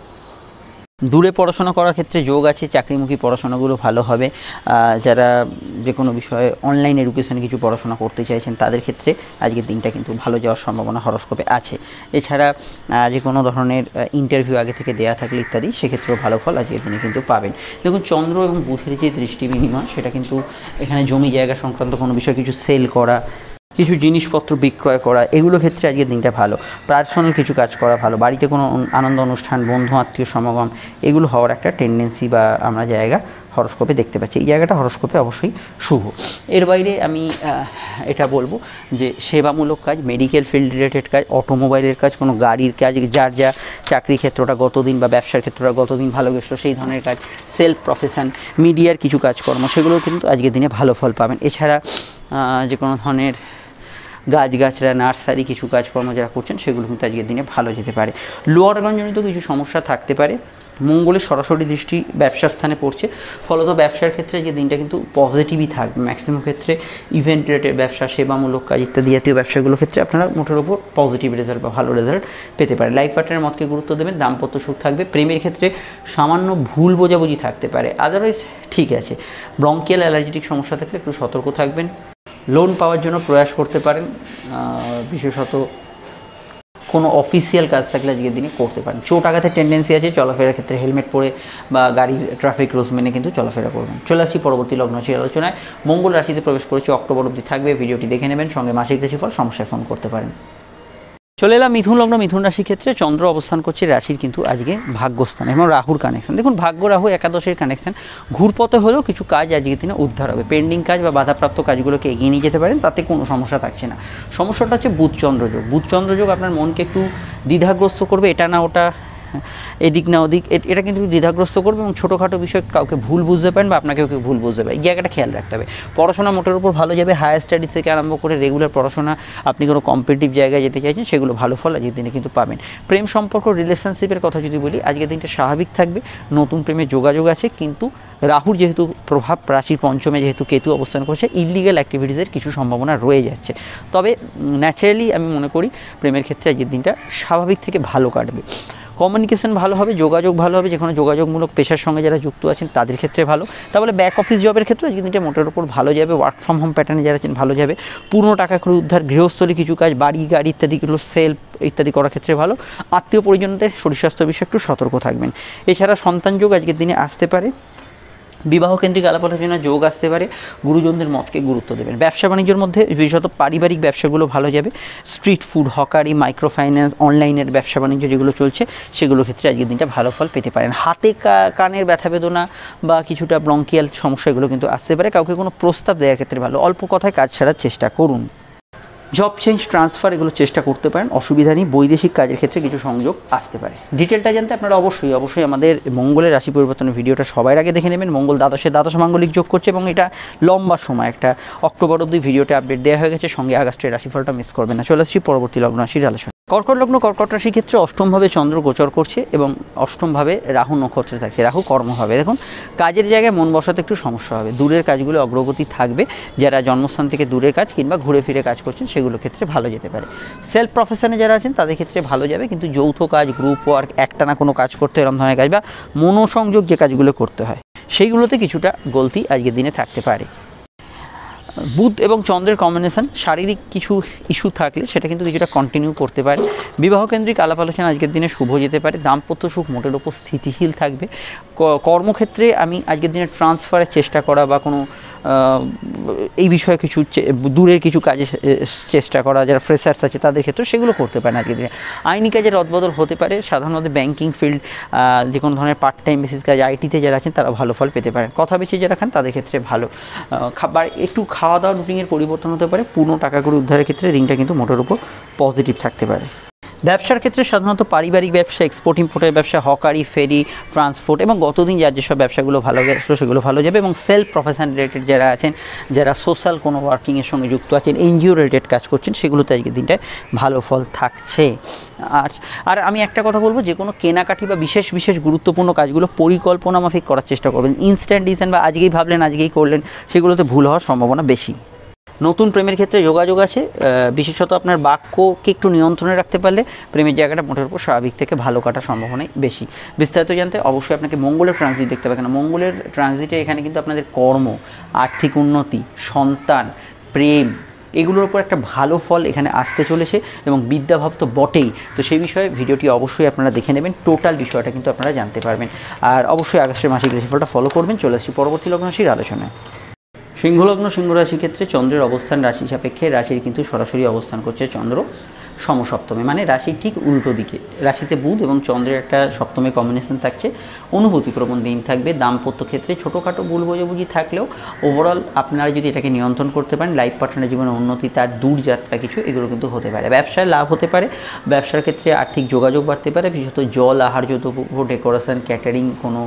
দূরে পড়াশোনা করার ক্ষেত্রে যোগ আছে, চাকরিমুখী পড়াশোনাগুলো ভালো হবে। যারা যে কোনো বিষয়ে অনলাইন এডুকেশনে কিছু পড়াশোনা করতে চাইছেন তাদের ক্ষেত্রে আজকের দিনটা কিন্তু ভালো যাওয়ার সম্ভাবনা হরস্কোপে আছে। এছাড়া যে কোনো ধরনের ইন্টারভিউ আগে থেকে দেওয়া থাকলে ইত্যাদি সেক্ষেত্রেও ভালো ফল আজকের দিনে কিন্তু পাবেন। দেখুন চন্দ্র এবং বুধের যে দৃষ্টি বিনিময় সেটা কিন্তু এখানে জমি জায়গা সংক্রান্ত কোনো বিষয় কিছু সেল করা, কিছু জিনিসপত্র বিক্রয় করা, এগুলো ক্ষেত্রে আজকের দিনটা ভালো। পার্সোনাল কিছু কাজ করা ভালো। বাড়িতে কোনো আনন্দ অনুষ্ঠান, বন্ধু আত্মীয় সমাগম এগুলো হওয়ার একটা টেন্ডেন্সি বা আমরা জায়গা হরস্কোপে দেখতে পাচ্ছি। এই জায়গাটা হরস্কোপে অবশ্যই শুভ। এর বাইরে আমি এটা বলবো যে সেবামূলক কাজ, মেডিকেল ফিল্ড রিলেটেড কাজ, অটোমোবাইলের কাজ, কোনো গাড়ির কাজ, যার যা চাকরি ক্ষেত্রটা গতদিন বা ব্যবসার ক্ষেত্রটা গতদিন ভালো গেছিলো সেই ধরনের কাজ, সেলফ প্রফেশন, মিডিয়ার কিছু কাজকর্ম, সেগুলো কিন্তু আজকের দিনে ভালো ফল পাবেন। এছাড়া যে কোনো ধরনের গাছগাছরা, নার্সারি কিছু কাজকর্ম যারা করছেন সেগুলো কিন্তু আজকের দিনে ভালো যেতে পারে। লোয়ার অর্গানজনিত কিছু সমস্যা থাকতে পারে। মঙ্গলের সরাসরি দৃষ্টি ব্যবসার স্থানে পড়ছে, ফলত ব্যবসার ক্ষেত্রে যে দিনটা কিন্তু পজিটিভই থাকবে। ম্যাক্সিমাম ক্ষেত্রে ইভেন্ট রিলেটেড ব্যবসা, সেবামূলক কাজ ইত্যাদি জাতীয় ব্যবসাগুলোর ক্ষেত্রে আপনারা মোটের ওপর পজিটিভ রেজাল্ট বা ভালো রেজাল্ট পেতে পারেন। লাইফ পার্টনারের মতকে গুরুত্ব দেবেন। দাম্পত্য সুখ থাকবে। প্রেমের ক্ষেত্রে সামান্য ভুল বোঝাবুঝি থাকতে পারে, আদারওয়াইজ ঠিক আছে। ব্রঙ্কিয়াল অ্যালার্জিটিক সমস্যা থাকলে একটু সতর্ক থাকবেন। লোন পাওয়ার জন্য প্রয়াস করতে পারেন, বিশেষত কোনো অফিসিয়াল কাজ থাকলে আজকের দিনে করতে পারেন। চোট আঘাতের টেন্ডেন্সি আছে, চলাফেরার ক্ষেত্রে হেলমেট পরে বা গাড়ির ট্রাফিক রুলস মেনে কিন্তু চলাফেরা করবেন। চলে আসছি পরবর্তী লগ্নরাশির আলোচনায়। মঙ্গল রাশিতে প্রবেশ করেছে, অক্টোবর অবধি থাকবে। ভিডিওটি দেখে নেবেন, সঙ্গে মাসিক রাশিফল, সমস্যায় ফোন করতে পারেন। চলে এলাম মিথুন লগ্ন। মিথুন রাশির ক্ষেত্রে চন্দ্র অবস্থান করছে রাশির কিন্তু আজকে ভাগ্যস্থান এবং রাহুর কানেকশন। দেখুন ভাগ্য রাহু একাদশের কানেকশন, ঘুরপথে হলেও কিছু কাজ আজকের দিনে উদ্ধার হবে। পেন্ডিং কাজ বা বাধাপ্রাপ্ত কাজগুলোকে এগিয়ে নিয়ে যেতে পারেন, তাতে কোনো সমস্যা থাকছে না। সমস্যাটা হচ্ছে বুধ চন্দ্রযোগ। বুধ চন্দ্রযোগ আপনার মনকে একটু দ্বিধাগ্রস্ত করবে, এটা না ওটা, এদিক না ওদিক, এটা কিন্তু দ্বিধাগ্রস্ত করবে এবং ছোটোখাটো বিষয় কাউকে ভুল বুঝতে পারেন বা আপনাকেও কেউ ভুল বুঝতে পারে। এই জায়গাটা খেয়াল রাখতে হবে। পড়াশোনা মোটের উপর ভালো যাবে। হায়ার স্টাডিজ থেকে আরম্ভ করে রেগুলার পড়াশোনা, আপনি কোনো কম্পিটিটিভ জায়গায় যেতে চাইছেন সেগুলো ভালো ফল আজকের দিনে কিন্তু পাবেন। প্রেম সম্পর্ক, রিলেশনশিপের কথা যদি বলি, আজকের দিনটা স্বাভাবিক থাকবে। নতুন প্রেমের যোগাযোগ আছে, কিন্তু রাহুর যেহেতু প্রভাব, রাশির পঞ্চমে যেহেতু কেতু অবস্থান করছে, ইলিগাল অ্যাক্টিভিটিসের কিছু সম্ভাবনা রয়ে যাচ্ছে। তবে ন্যাচারালি আমি মনে করি প্রেমের ক্ষেত্রে আজকের দিনটা স্বাভাবিক থেকে ভালো কাটবে। কমিউনিকেশন ভালো হবে, যোগাযোগ ভালো হবে। যে কোনো যোগাযোগমূলক পেশার সঙ্গে যারা যুক্ত আছেন তাদের ক্ষেত্রে ভালো। তাহলে ব্যাক অফিস জবের ক্ষেত্রে আজকের দিনটা মোটের উপর ভালো যাবে। ওয়ার্ক ফ্রম হোম প্যাটার্নে যারা আছেন ভালো যাবে। পুরনো টাকা করে উদ্ধার, গৃহস্থলী কিছু কাজ, বাড়ি গাড়ি ইত্যাদিগুলো সেল ইত্যাদি করার ক্ষেত্রে ভালো। আত্মীয় পরিজনদের শরীর স্বাস্থ্য বিষয়ে একটু সতর্ক থাকবেন। এছাড়া সন্তান যোগ আজকের দিনে আসতে পারে। বিবাহ কেন্দ্রিক আলাপ আলোচনা যোগ আসতে পারে। গুরুজনদের মতকে গুরুত্ব দেবেন। ব্যবসা বাণিজ্যের মধ্যে বিশেষত পারিবারিক ব্যবসাগুলো ভালো যাবে। স্ট্রিট ফুড, হকারি, মাইক্রো ফাইন্যান্স, অনলাইনের ব্যবসা বাণিজ্য যেগুলো চলছে সেগুলোর ক্ষেত্রে আজকের দিনটা ভালো ফল পেতে পারেন। হাতে কানের ব্যথা বেদনা বা কিছুটা ব্রঙ্কিয়াল সমস্যা এগুলো কিন্তু আসতে পারে। কাউকে কোনো প্রস্তাব দেওয়ার ক্ষেত্রে ভালো। অল্প কথায় কাজ ছাড়ার চেষ্টা করুন। জব চেঞ্জ, ট্রান্সফার এগুলো চেষ্টা করতে পারেন, অসুবিধা নেই। বৈদেশিক কাজের ক্ষেত্রে কিছু সংযোগ আসতে পারে। ডিটেলটা জানতে আপনারা অবশ্যই অবশ্যই আমাদের মঙ্গলের রাশি পরিবর্তনের ভিডিওটা সবার আগে দেখে নেবেন। মঙ্গল দ্বাদশে দ্বাদশ মাঙ্গলিক যোগ করছে এবং এটা লম্বা সময়, একটা অক্টোবর অবধি ভিডিওটা আপডেট দেওয়া হয়ে গেছে। সঙ্গে আগস্টের রাশিফলটা মিস করবেন না। চলে আসছি পরবর্তী লগ্ন রাশির আলোচনা। কর্কট লগ্ন কর্কট রাশির ক্ষেত্রে অষ্টমভাবে চন্দ্র গোচর করছে এবং অষ্টমভাবে রাহু নক্ষত্রে থাকছে। রাহু কর্মভাবে, দেখুন কাজের জায়গায় মন বসাতে একটু সমস্যা হবে, দূরের কাজগুলো অগ্রগতি থাকবে, যারা জন্মস্থান থেকে দূরের কাজ কিংবা ঘুরে ফিরে কাজ করছেন সেগুলোর ক্ষেত্রে ভালো যেতে পারে। সেলফ প্রফেশনে যারা আছেন তাদের ক্ষেত্রে ভালো যাবে, কিন্তু যৌথ কাজ, গ্রুপ ওয়ার্ক, একটানা কোনো কাজ করতে এরকম ধরনের কাজ বা মনোসংযোগ যে কাজগুলো করতে হয় সেইগুলোতে কিছুটা গলতি আজকের দিনে থাকতে পারে। বুধ এবং চন্দ্রের কম্বিনেশন শারীরিক কিছু ইস্যু থাকলে সেটা কিন্তু কিছুটা কন্টিনিউ করতে পারে। বিবাহকেন্দ্রিক আলাপ আলোচনা আজকের দিনে শুভ যেতে পারে। দাম্পত্য সুখ মোটের ওপর স্থিতিশীল থাকবে। কর্মক্ষেত্রে আমি আজকের দিনে ট্রান্সফারের চেষ্টা করা বা কোনো এই বিষয়ে কিছু দূরের কিছু কাজে চেষ্টা করা, যারা ফ্রেশার্স আছে তাদের ক্ষেত্রে সেগুলো করতে পারেন আজকের দিনে। আইনি কাজে রদবদল হতে পারে, সাধারণত ব্যাংকিং ফিল্ড, যে কোনো ধরনের পার্ট টাইম বেসিস কাজ, আইটিতে যারা আছেন তারা ভালো ফল পেতে পারেন। কথা বেশি যারা খান তাদের ক্ষেত্রে ভালো। খাবার একটু খাওয়া দাওয়া রুটিনের পরিবর্তন হতে পারে। পূর্ণ টাকা করে উদ্ধারের ক্ষেত্রে দিনটা কিন্তু মোটের উপর পজিটিভ থাকতে পারে। ব্যবসার ক্ষেত্রে সাধারণত পারিবারিক ব্যবসা, এক্সপোর্ট ইম্পোর্টের ব্যবসা, হকারি, ফেরি, ট্রান্সপোর্ট এবং গতদিন যার যেসব ব্যবসাগুলো ভালো গেছিলো সেগুলো ভালো যাবে। এবং সেলফ প্রফেশন রিলেটেড যারা আছেন, যারা সোশ্যাল কোনো ওয়ার্কিংয়ের সঙ্গে যুক্ত আছেন, এনজিও রিলেটেড কাজ করছেন, সেগুলোতে আজকের দিনটায় ভালো ফল থাকছে। আর আর আমি একটা কথা বলবো, যে কোনো কেনাকাটি বা বিশেষ বিশেষ গুরুত্বপূর্ণ কাজগুলো পরিকল্পনা মাফিক করার চেষ্টা করবেন। ইনস্ট্যান্ট ডিসিশন বা আজকেই ভাবলেন আজকেই করলেন, সেগুলোতে ভুল হওয়ার সম্ভাবনা বেশি। নতুন প্রেমের ক্ষেত্রে যোগাযোগ আছে, বিশেষত আপনার বাক্যকে একটু নিয়ন্ত্রণে রাখতে পারলে প্রেমের জায়গাটা মোটের উপর স্বাভাবিক থেকে ভালো কাটার সম্ভাবনাই বেশি। বিস্তারিত জানতে অবশ্যই আপনাকে মঙ্গলের ট্রানজিট দেখতে হবে, কেন মঙ্গলের ট্রানজিটে এখানে কিন্তু আপনাদের কর্ম, আর্থিক উন্নতি, সন্তান, প্রেম এগুলোর উপর একটা ভালো ফল এখানে আসতে চলেছে এবং বিদ্যাভাব তো বটেই। তো সেই বিষয়ে ভিডিওটি অবশ্যই আপনারা দেখে নেবেন, টোটাল বিষয়টা কিন্তু আপনারা জানতে পারবেন। আর অবশ্যই আগস্টের মাসিক রাশিফলটা ফলো করবেন। চলে আসছি পরবর্তী লগ্ন রাশির আলোচনায়। সিংহলগ্ন সিংহ রাশির ক্ষেত্রে চন্দ্রের অবস্থান রাশি সাপেক্ষে রাশির কিন্তু সরাসরি অবস্থান করছে চন্দ্র সমসপ্তমে, মানে রাশির ঠিক উল্টো দিকে। রাশিতে বুধ এবং চন্দ্রের একটা সপ্তমে কম্বিনেশন থাকছে। অনুভূতিপ্রবণ দিন থাকবে। দাম্পত্য ক্ষেত্রে ছোটোখাটো ভুল বোঝাবুঝি থাকলেও ওভারঅল আপনারা যদি এটাকে নিয়ন্ত্রণ করতে পারেন, লাইফ পার্টনারের জীবনে উন্নতি, তার দূরযাত্রা কিছু এগুলো কিন্তু হতে পারে। ব্যবসায় লাভ হতে পারে, ব্যবসার ক্ষেত্রে আর্থিক যোগাযোগ বাড়তে পারে, বিশেষত জল, আহার্য দ্রব্য, ডেকোরেশন, ক্যাটারিং, কোনো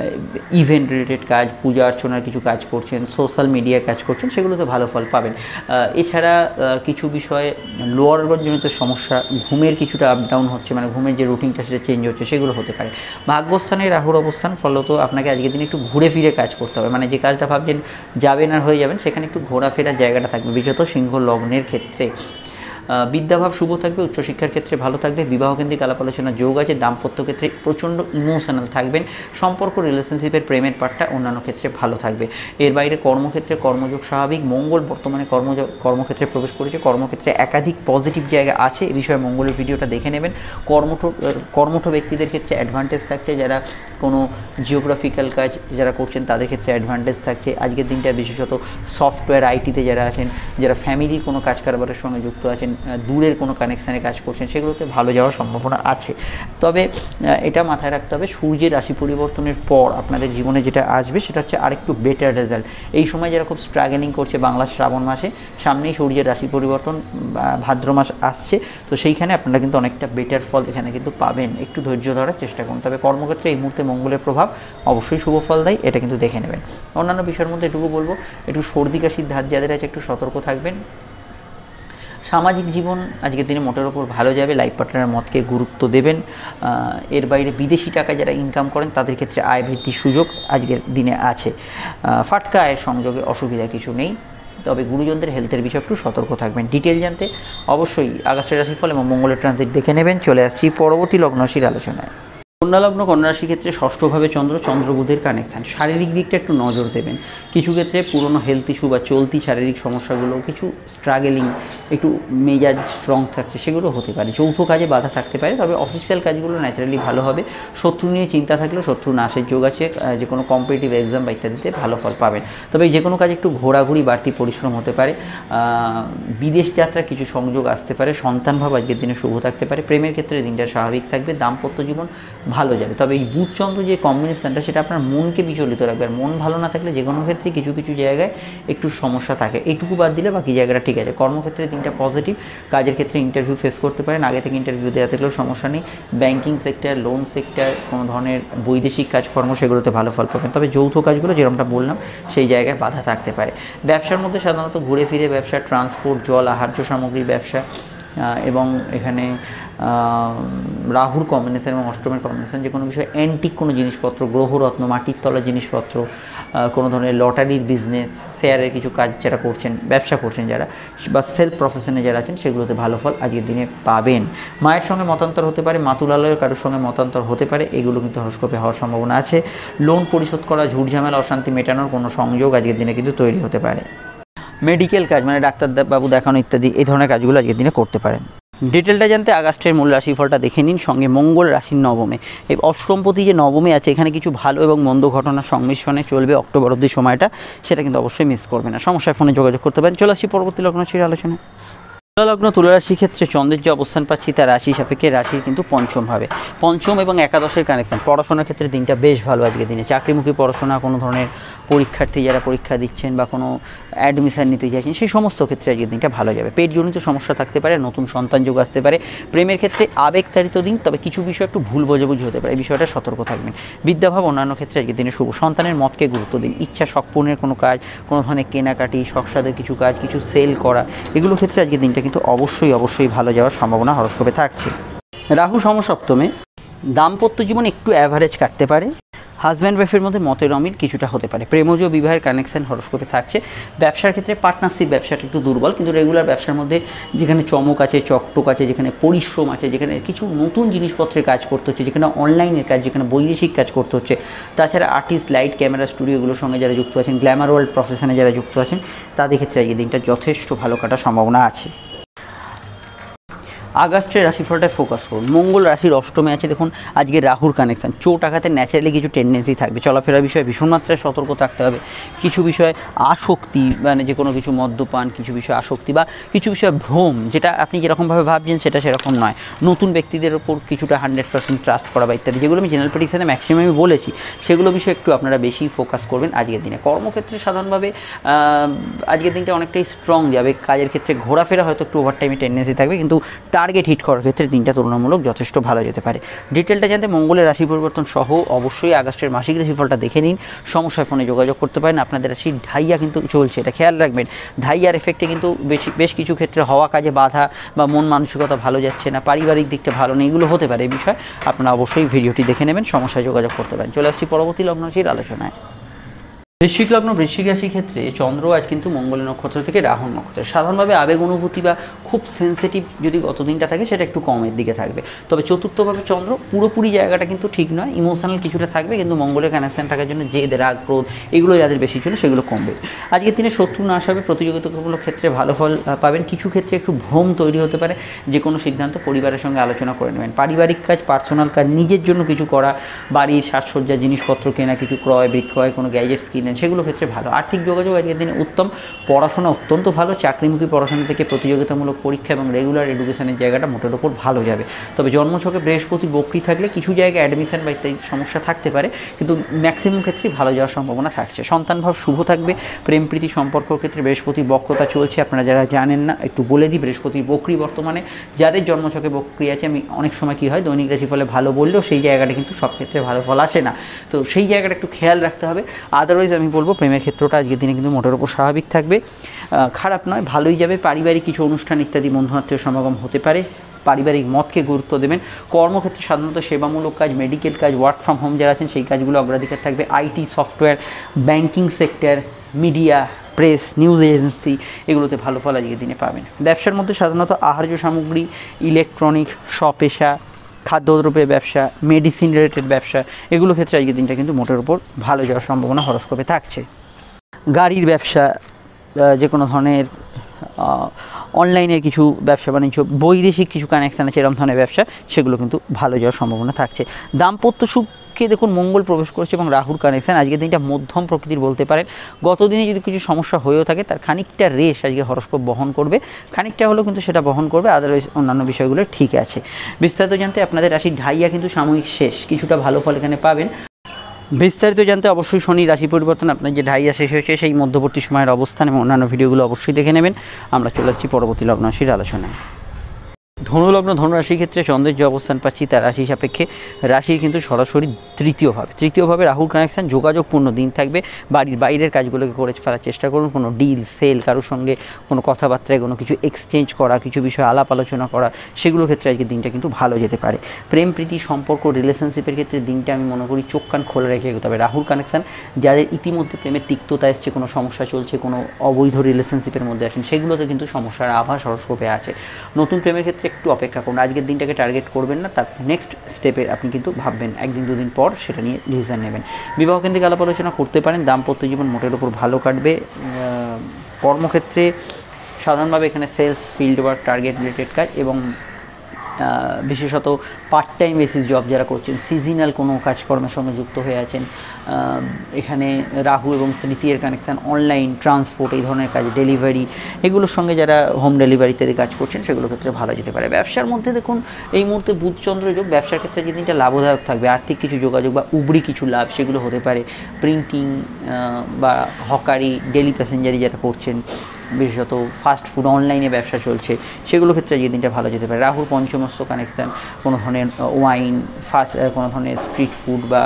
ইভেন্ট রিলেটেড কাজ, পূজা অর্চনার কিছু কাজ করছেন, সোশ্যাল মিডিয়ায় কাজ করছেন, সেগুলোতে ভালো ফল পাবেন। এছাড়া কিছু বিষয়ে লোয়ার জনিত সমস্যা, ঘুমের কিছুটা আপ ডাউন হচ্ছে, মানে ঘুমের যে রুটিনটা সেটা চেঞ্জ হচ্ছে, সেগুলো হতে পারে। ভাগ্যস্থানে রাহুর অবস্থান, ফলত আপনাকে আজকের দিনে একটু ঘুরে ফিরে কাজ করতে হবে, মানে যে কাজটা ভাবছেন যাবেন আর হয়ে যাবেন, সেখানে একটু ঘোরাফেরার জায়গাটা থাকবে, বিশেষত সিংহ লগ্নের ক্ষেত্রে। বিদ্যাভাব শুভ থাকবে, উচ্চশিক্ষার ক্ষেত্রে ভালো থাকবে, বিবাহকেন্দ্রিক আলাপ আলোচনার যোগ আছে, দাম্পত্য ক্ষেত্রে প্রচণ্ড ইমোশনাল থাকবেন, সম্পর্ক রিলেশনশিপের প্রেমের পার্টটা অন্যান্য ক্ষেত্রে ভালো থাকবে। এর বাইরে কর্মক্ষেত্রে কর্মযোগ স্বাভাবিক। মঙ্গল বর্তমানে কর্ম কর্মক্ষেত্রে প্রবেশ করেছে, কর্মক্ষেত্রে একাধিক পজিটিভ জায়গা আছে, এ বিষয়ে মঙ্গলের ভিডিওটা দেখে নেবেন। কর্মঠ কর্মঠ ব্যক্তিদের ক্ষেত্রে অ্যাডভান্টেজ থাকছে, যারা কোনো জিওগ্রাফিক্যাল কাজ যারা করছেন তাদের ক্ষেত্রে অ্যাডভান্টেজ থাকছে আজকের দিনটা, বিশেষত সফটওয়্যার, আইটিতে যারা আছেন, যারা ফ্যামিলির কোনো কাজ কারবারের সঙ্গে যুক্ত আছেন, দূরের কোনো কানেকশানে কাজ করছেন, সেগুলোতে ভালো যাওয়ার সম্ভাবনা আছে। তবে এটা মাথায় রাখতে হবে, সূর্যের রাশি পরিবর্তনের পর আপনাদের জীবনে যেটা আসবে সেটা হচ্ছে আরেকটু বেটার রেজাল্ট। এই সময় যারা খুব স্ট্রাগলিং করছে, বাংলা শ্রাবণ মাসে সামনেই সূর্যের রাশি পরিবর্তন, ভাদ্র মাস আসছে, তো সেইখানে আপনারা কিন্তু অনেকটা বেটার ফল এখানে কিন্তু পাবেন। একটু ধৈর্য ধরার চেষ্টা করুন। তবে কর্মক্ষেত্রে এই মুহূর্তে মঙ্গলের প্রভাব অবশ্যই শুভ ফল দেয়, এটা কিন্তু দেখে নেবেন। অন্যান্য বিষয়ের মধ্যে এটুকু বলবো, একটু সর্দি কাশির ধাত যাদের আছে একটু সতর্ক থাকবেন। সামাজিক জীবন আজকের দিনে মোটের ওপর ভালো যাবে, লাইফ পার্টনারের মতকে গুরুত্ব দেবেন। এর বাইরে বিদেশি টাকা যারা ইনকাম করেন তাদের ক্ষেত্রে আয় বৃদ্ধির সুযোগ আজকের দিনে আছে। ফাটকা আয়ের সংযোগে অসুবিধা কিছু নেই, তবে গুরুজনদের হেলথের বিষয়ে একটু সতর্ক থাকবেন। ডিটেল জানতে অবশ্যই আগস্টের রাশিফল এবং মঙ্গলের ট্রানজিট দেখে নেবেন। চলে আসছি পরবর্তী লগ্ন রাশির আলোচনায়। কন্যা লগ্ন কন্যা রাশির ক্ষেত্রে ষষ্ঠভাবে চন্দ্র, চন্দ্রবুধের কানেকশান। শারীরিক দিকটা একটু নজর দেবেন। কিছু ক্ষেত্রে পুরনো হেলথ ইস্যু বা চলতি শারীরিক সমস্যাগুলো, কিছু স্ট্রাগলিং, একটু মেজাজ স্ট্রং থাকছে, সেগুলো হতে পারে। যৌথ কাজে বাধা থাকতে পারে, তবে অফিসিয়াল কাজগুলো ন্যাচারালি ভালো হবে। শত্রু নিয়ে চিন্তা থাকলেও শত্রু নাশের যোগ আছে, যে কোনো কম্পিটিটিভ এক্সাম বা ইত্যাদিতে ভালো ফল পাবেন। তবে যে কোনো কাজে একটু ঘোরাঘুরি, বাড়তি পরিশ্রম হতে পারে। বিদেশ যাত্রা কিছু সংযোগ আসতে পারে। সন্তান ভাব আজকের দিনে শুভ থাকতে পারে। প্রেমের ক্ষেত্রে দিনটা স্বাভাবিক থাকবে। দাম্পত্য জীবন ভালো যাবে, তবে এই বুধ চন্দ্র যে কম্বিনেশনটা সেটা আপনার মনকে বিচলিত রাখবে। আর মন ভালো না থাকলে যে কোনো ক্ষেত্রে কিছু কিছু জায়গায় একটু সমস্যা থাকে, এইটুকু বাদ দিলে বাকি জায়গাটা ঠিক আছে। কর্মক্ষেত্রে দিনটা পজিটিভ। কাজের ক্ষেত্রে ইন্টারভিউ ফেস করতে পারেন, আগে থেকে ইন্টারভিউ দেওয়া থাকলেও সমস্যা নেই। ব্যাঙ্কিং সেক্টর, লোন সেক্টর, কোনো ধরনের বৈদেশিক কাজকর্ম, সেগুলোতে ভালো ফল পাবেন। তবে যৌথ কাজগুলো যেরকমটা বললাম সেই জায়গায় বাধা থাকতে পারে। ব্যবসার মধ্যে সাধারণত ঘুরে ফিরে ব্যবসা, ট্রান্সপোর্ট, জল, আহার্য সামগ্রীর ব্যবসা এবং এখানে রাহুর কম্বিনেশন এবং অষ্টমের কম্বিনেশন, যে কোনো বিষয়ে অ্যান্টিক কোনো জিনিসপত্র, গ্রহরত্ন, মাটির তলার জিনিসপত্র, কোনো ধরনের লটারির বিজনেস, শেয়ারের কিছু কাজ যারা করছেন, ব্যবসা করছেন যারা, বা সেলফ প্রফেশনে যারা আছেন, সেগুলোতে ভালো ফল আজকের দিনে পাবেন। মায়ের সঙ্গে মতান্তর হতে পারে, মাতুলালয়ের কারোর সঙ্গে মতান্তর হতে পারে, এগুলো কিন্তু হরস্কোপে হওয়ার সম্ভাবনা আছে। লোন পরিশোধ করা, ঝুট ঝামেলা, অশান্তি মেটানোর কোনো সংযোগ আজকের দিনে কিন্তু তৈরি হতে পারে। মেডিকেল কাজ মানে ডাক্তার বাবু দেখানো ইত্যাদি এই ধরনের কাজগুলো আজকের দিনে করতে পারেন। ডিটেলটা জানতে আগস্টের মূল রাশিফলটা দেখে নিন, সঙ্গে মঙ্গল রাশির নবমে, এই অষ্টমপতি যে নবমে আছে এখানে কিছু ভালো এবং মন্দ ঘটনার সংমিশ্রণে চলবে অক্টোবর অবধি সময়টা, সেটা কিন্তু অবশ্যই মিস করবে না। সমস্যায় ফোনে যোগাযোগ করতে পারেন। চলে আসছি পরবর্তী লগ্ন রাশির আলোচনা। তুলা লগ্ন, তুলা রাশির ক্ষেত্রে চন্দ্রের যে অবস্থান পাচ্ছি তার রাশি সাপেক্ষে রাশির কিন্তু পঞ্চম ভাবে, পঞ্চম এবং একাদশের কানেকশন। পড়াশোনার ক্ষেত্রে দিনটা বেশ ভালো আজকের দিনে। চাকরিমুখী পড়াশোনা, কোনো ধরনের পরীক্ষার্থী যারা পরীক্ষা দিচ্ছেন বা কোনো অ্যাডমিশন নিতে চাইছেন, সেই সমস্ত ক্ষেত্রে আজকের দিনটা ভালো যাবে। পেটজনিত সমস্যা থাকতে পারে, নতুন সন্তান যোগ আসতে পারে। প্রেমের ক্ষেত্রে আবেগতাড়িত দিন, তবে কিছু বিষয় একটু ভুল বোঝাবুঝি হতে পারে, এই বিষয়টা সতর্ক থাকবেন। বিদ্যাভাব অন্যান্য ক্ষেত্রে আজকের দিনে শুভ। সন্তানের মতকে গুরুত্ব দিন। ইচ্ছা শখ পূরণের কোনো কাজ, কোনো ধরনের কেনাকাটি, শখসাদের কিছু কাজ, কিছু সেল করা, এগুলো ক্ষেত্রে আজকের দিনটা কিন্তু অবশ্যই অবশ্যই ভালো যাওয়ার সম্ভাবনা হরস্কোপে থাকছে। রাহু সমসপ্তমে, দাম্পত্য জীবন একটু অ্যাভারেজ কাটতে পারে। হাজব্যান্ড ওয়াইফের মধ্যে মতের অমিল কিছুটা হতে পারে। প্রেমজ বিবাহের কানেকশন হরস্কোপে থাকছে। ব্যবসার ক্ষেত্রে পার্টনারশিপ ব্যবসাটা একটু দুর্বল, কিন্তু রেগুলার ব্যবসার মধ্যে যেখানে চমক আছে, চকটক আছে, যেখানে পরিশ্রম আছে, যেখানে কিছু নতুন জিনিসপত্রের কাজ করতে হচ্ছে, যেখানে অনলাইনের কাজ, যেখানে বৈদেশিক কাজ করতে হচ্ছে, তাছাড়া আর্টিস্ট, লাইট, ক্যামেরা, স্টুডিওগুলোর সঙ্গে যারা যুক্ত আছেন, গ্ল্যামার ওয়ার্ল্ড প্রফেশনে যারা যুক্ত আছেন, তাদের ক্ষেত্রে এই দিনটা যথেষ্ট ভালো কাটার সম্ভাবনা আছে। আগস্টের রাশিফলটায় ফোকাস করুন। মঙ্গল রাশির অষ্টমে আছে, দেখুন আজকে রাহুর কানেকশন। চোট আঘাতে ন্যাচারালি কিছু টেন্ডেন্সি থাকবে। চলাফেরার বিষয়ে ভীষণ মাত্রায় সতর্ক থাকতে হবে। কিছু বিষয় আসক্তি, মানে যে কোনো কিছু মদ্যপান, কিছু বিষয় আসক্তি বা কিছু বিষয় ভ্রম, যেটা আপনি যেরকমভাবে ভাবছেন সেটা সেরকম নয়। নতুন ব্যক্তিদের ওপর কিছুটা হান্ড্রেড পার্সেন্ট ট্রাস্ট করা বা ইত্যাদি, যেগুলো আমি জেনারেল প্রেডিকশনে ম্যাক্সিমাম আমি বলেছি, সেগুলো বিষয়ে একটু আপনারা বেশি ফোকাস করবেন আজকের দিনে। কর্মক্ষেত্রে সাধারণভাবে আজকের দিনটা অনেকটাই স্ট্রং যাবে। কাজের ক্ষেত্রে ঘোরাফেরা হয়তো একটু ওভারটাইমে টেন্ডেন্সি থাকবে, কিন্তু টার্গেট হিট করার ক্ষেত্রে দিনটা তুলনামূলক যথেষ্ট ভালো যেতে পারে। ডিটেলটা জানতে মঙ্গলের রাশি পরিবর্তন সহ অবশ্যই আগস্টের মাসিক রাশিফলটা দেখে নিন। সমস্যায় ফোনে যোগাযোগ করতে পারেন। আপনাদের রাশির ঢাইয়া কিন্তু চলছে, এটা খেয়াল রাখবেন। ঢাইয়ার এফেক্টে কিন্তু বেশি বেশ কিছু ক্ষেত্রে হওয়া কাজে বাধা বা মন মানসিকতা ভালো যাচ্ছে না, পারিবারিক দিকটা ভালো নেই, এগুলো হতে পারে। এই বিষয়ে আপনারা অবশ্যই ভিডিওটি দেখে নেবেন, সমস্যায় যোগাযোগ করতে পারেন। চলে আসছি পরবর্তী লগ্ন রাশির আলোচনায়। বৃশ্চিক লগ্ন, বৃশ্চিক রাশির ক্ষেত্রে চন্দ্র আজ কিন্তু মঙ্গল নক্ষত্র থেকে রাহু নক্ষত্র। সাধারণভাবে আবেগ অনুভূতি বা খুব সেন্সিটিভ যদি গত দিনটা থাকে সেটা একটু কমের দিকে থাকবে। তবে চতুর্থভাবে চন্দ্র, পুরোপুরি জায়গাটা কিন্তু ঠিক নয়, ইমোশনাল কিছুটা থাকবে, কিন্তু মঙ্গলের কানেকশন থাকার জন্য জেদ, রাগ, ক্রোধ এগুলো যাদের বেশি ছিল সেগুলো কমবে। আজকের দিনে শত্রু নাশ হবে। প্রতিযোগিতামূলক ক্ষেত্রে ভালো ফল পাবেন। কিছু ক্ষেত্রে একটু ভ্রম তৈরি হতে পারে। যে কোনো সিদ্ধান্ত পরিবারের সঙ্গে আলোচনা করে নেবেন। পারিবারিক কাজ, পার্সোনাল কাজ, নিজের জন্য কিছু করা, বাড়ির সাজসজ্জা জিনিসপত্র কেনা, কিছু ক্রয় বিক্রয়, কোনো গ্যাজেটস কিনেন, সেগুলো ক্ষেত্রে ভালো। আর্থিক যোগাযোগ আজকের দিনে উত্তম। পড়াশোনা অত্যন্ত ভালো। চাকরিমুখী পড়াশোনা থেকে প্রতিযোগিতামূলক পরীক্ষা এবং রেগুলার এডুকেশনের জায়গাটা মোটের ওপর ভালো যাবে। তবে জন্মছকে বৃহস্পতি বক্রী থাকলে কিছু জায়গায় অ্যাডমিশন বা ইত্যাদি সমস্যা থাকতে পারে, কিন্তু ম্যাক্সিমাম ক্ষেত্রেই ভালো যাওয়ার সম্ভাবনা থাকছে। সন্তানভাব শুভ থাকবে। প্রেম প্রীতি সম্পর্কের ক্ষেত্রে বৃহস্পতি বক্রতা চলছে। আপনারা যারা জানেন না একটু বলে দিই, বৃহস্পতি বক্রী বর্তমানে যাদের জন্মছকে বক্রী আছে, আমি অনেক সময় কী হয় দৈনিক রাশিফলে ভালো বললেও সেই জায়গাটা কিন্তু সব ক্ষেত্রে ভালো ফল আসে না, তো সেই জায়গাটা একটু খেয়াল রাখতে হবে। আদারওয়াইজ আমি বলবো প্রেমের ক্ষেত্রটা আজকের দিনে কিন্তু মোটের ওপর স্বাভাবিক থাকবে, খারাপ নয়, ভালোই যাবে। পারিবারিক কিছু অনুষ্ঠান ইত্যাদি বন্ধুবান্ধবের সমাগম হতে পারে। পারিবারিক মতকে গুরুত্ব দেবেন। কর্মক্ষেত্রে সাধারণত সেবামূলক কাজ, মেডিকেল কাজ, ওয়ার্ক ফ্রম হোম যারা আছেন সেই কাজগুলো অগ্রাধিকার থাকবে। IT, software, banking sector, media, press, news agency, এগুলোতে ভালো ফল আজকের দিনে পাবেন। ব্যবসার মধ্যে সাধারণত আহার্য সামগ্রী, ইলেকট্রনিক, স্বপেশা, খাদ্যদ্রব্যের ব্যবসা, মেডিসিন রিলেটেড ব্যবসা, এগুলো ক্ষেত্রে আজকের দিনটা কিন্তু মোটের উপর ভালো যাওয়ার সম্ভাবনা হরস্কোপে থাকছে। গাড়ির ব্যবসা, যে কোনো ধরনের অনলাইনের কিছু ব্যবসা বাণিজ্য, বৈদেশিক কিছু কানেকশান আছে এরকম ধরনের ব্যবসা, সেগুলো কিন্তু ভালো যাওয়ার সম্ভাবনা থাকছে। দাম্পত্য সুখে দেখুন মঙ্গল প্রবেশ করেছে এবং রাহুর কানেকশান। আজকের দিনটা মধ্যম প্রকৃতির বলতে পারেন। গত দিনে যদি কিছু সমস্যা হয়েও থাকে তার খানিকটা রেশ আজকে হরস্কোপ বহন করবে, খানিকটা হলেও কিন্তু সেটা বহন করবে। আদারওয়াইজ অন্যান্য বিষয়গুলো ঠিক আছে। বিস্তারিত জানতে আপনাদের রাশির ঢাইয়া কিন্তু সাময়িক শেষ, কিছুটা ভালো ফল এখানে পাবেন। বিস্তারিত জানতে অবশ্যই শনি রাশি পরিবর্তন, আপনার যে ঢাইয়া শেষ হয়েছে সেই মধ্যবর্তী সময়ের অবস্থান এবং অন্যান্য ভিডিওগুলো অবশ্যই দেখে নেবেন। আমরা চলে আসছি পরবর্তী লগ্ন রাশির আলোচনায়। ধনুলগ্ন ধনুরাশির ক্ষেত্রে চন্দ্রের যে অবস্থান পাচ্ছি তার রাশি সাপেক্ষে রাশির কিন্তু সরাসরি তৃতীয়ভাবে তৃতীয়ভাবে রাহুর কানেকশান, যোগাযোগপূর্ণ দিন থাকবে। বাড়ির বাইরের কাজগুলোকে করে ফেলার চেষ্টা করুন। কোনো ডিল সেল, কারোর সঙ্গে কোনো কথাবার্তায় কোনো কিছু এক্সচেঞ্জ করা, কিছু বিষয়ে আলাপ আলোচনা করা, সেগুলোর ক্ষেত্রে আজকে দিনটা কিন্তু ভালো যেতে পারে। প্রেম প্রীতি সম্পর্ক রিলেশনশিপের ক্ষেত্রে দিনটা আমি মনে করি চোখ কান খোলা রেখে এগোতে হবে। রাহুর কানেকশান, যাদের ইতিমধ্যে প্রেমের তিক্ততা এসছে, কোনো সমস্যা চলছে, কোনো অবৈধ রিলেশনশিপের মধ্যে আছেন, সেগুলোতে কিন্তু সমস্যার আভাস হরস্কোপে আছে। নতুন প্রেমের ক্ষেত্রে একটু অপেক্ষা করুন, আজকের দিনটাকে টার্গেট করবেন না, তার নেক্সট স্টেপে আপনি কিন্তু ভাববেন, একদিন দুদিন পর সেটা নিয়ে ডিসিশন নেবেন। বিবাহ কেন্দ্রিক আলাপ আলোচনা করতে পারেন। দাম্পত্য জীবন মোটের ওপর ভালো কাটবে। কর্মক্ষেত্রে সাধারণভাবে এখানে sales, field work, target related কাজ এবং বিশেষত পার্ট টাইম বেসিস জব যারা করছেন, সিজনাল কোনো কাজকর্মের সঙ্গে যুক্ত হয়ে আছেন, এখানে রাহু এবং তৃতীয়ের কানেকশান, অনলাইন ট্রান্সপোর্ট, এই ধরনের কাজ, ডেলিভারি, এগুলোর সঙ্গে যারা হোম ডেলিভারি ইত্যাদি কাজ করছেন সেগুলোর ক্ষেত্রে ভালো যেতে পারে। ব্যবসার মধ্যে দেখুন এই মুহূর্তে বুধ চন্দ্র যোগ, ব্যবসার ক্ষেত্রে যে দিনটা লাভদায়ক থাকবে। আর্থিক কিছু যোগাযোগ বা উবরি কিছু লাভ সেগুলো হতে পারে। প্রিন্টিং বা হকারি, ডেলি প্যাসেঞ্জারি যারা করছেন, বিশেষত ফাস্ট ফুড, অনলাইনে ব্যবসা চলছে, সেগুলোর ক্ষেত্রে যে দিনটা ভালো যেতে পারে। রাহুর পঞ্চমস্ত কানেকশান, কোনো ধরনের ওয়াইন, ফাস্ট কোনো ধরনের স্ট্রিট ফুড বা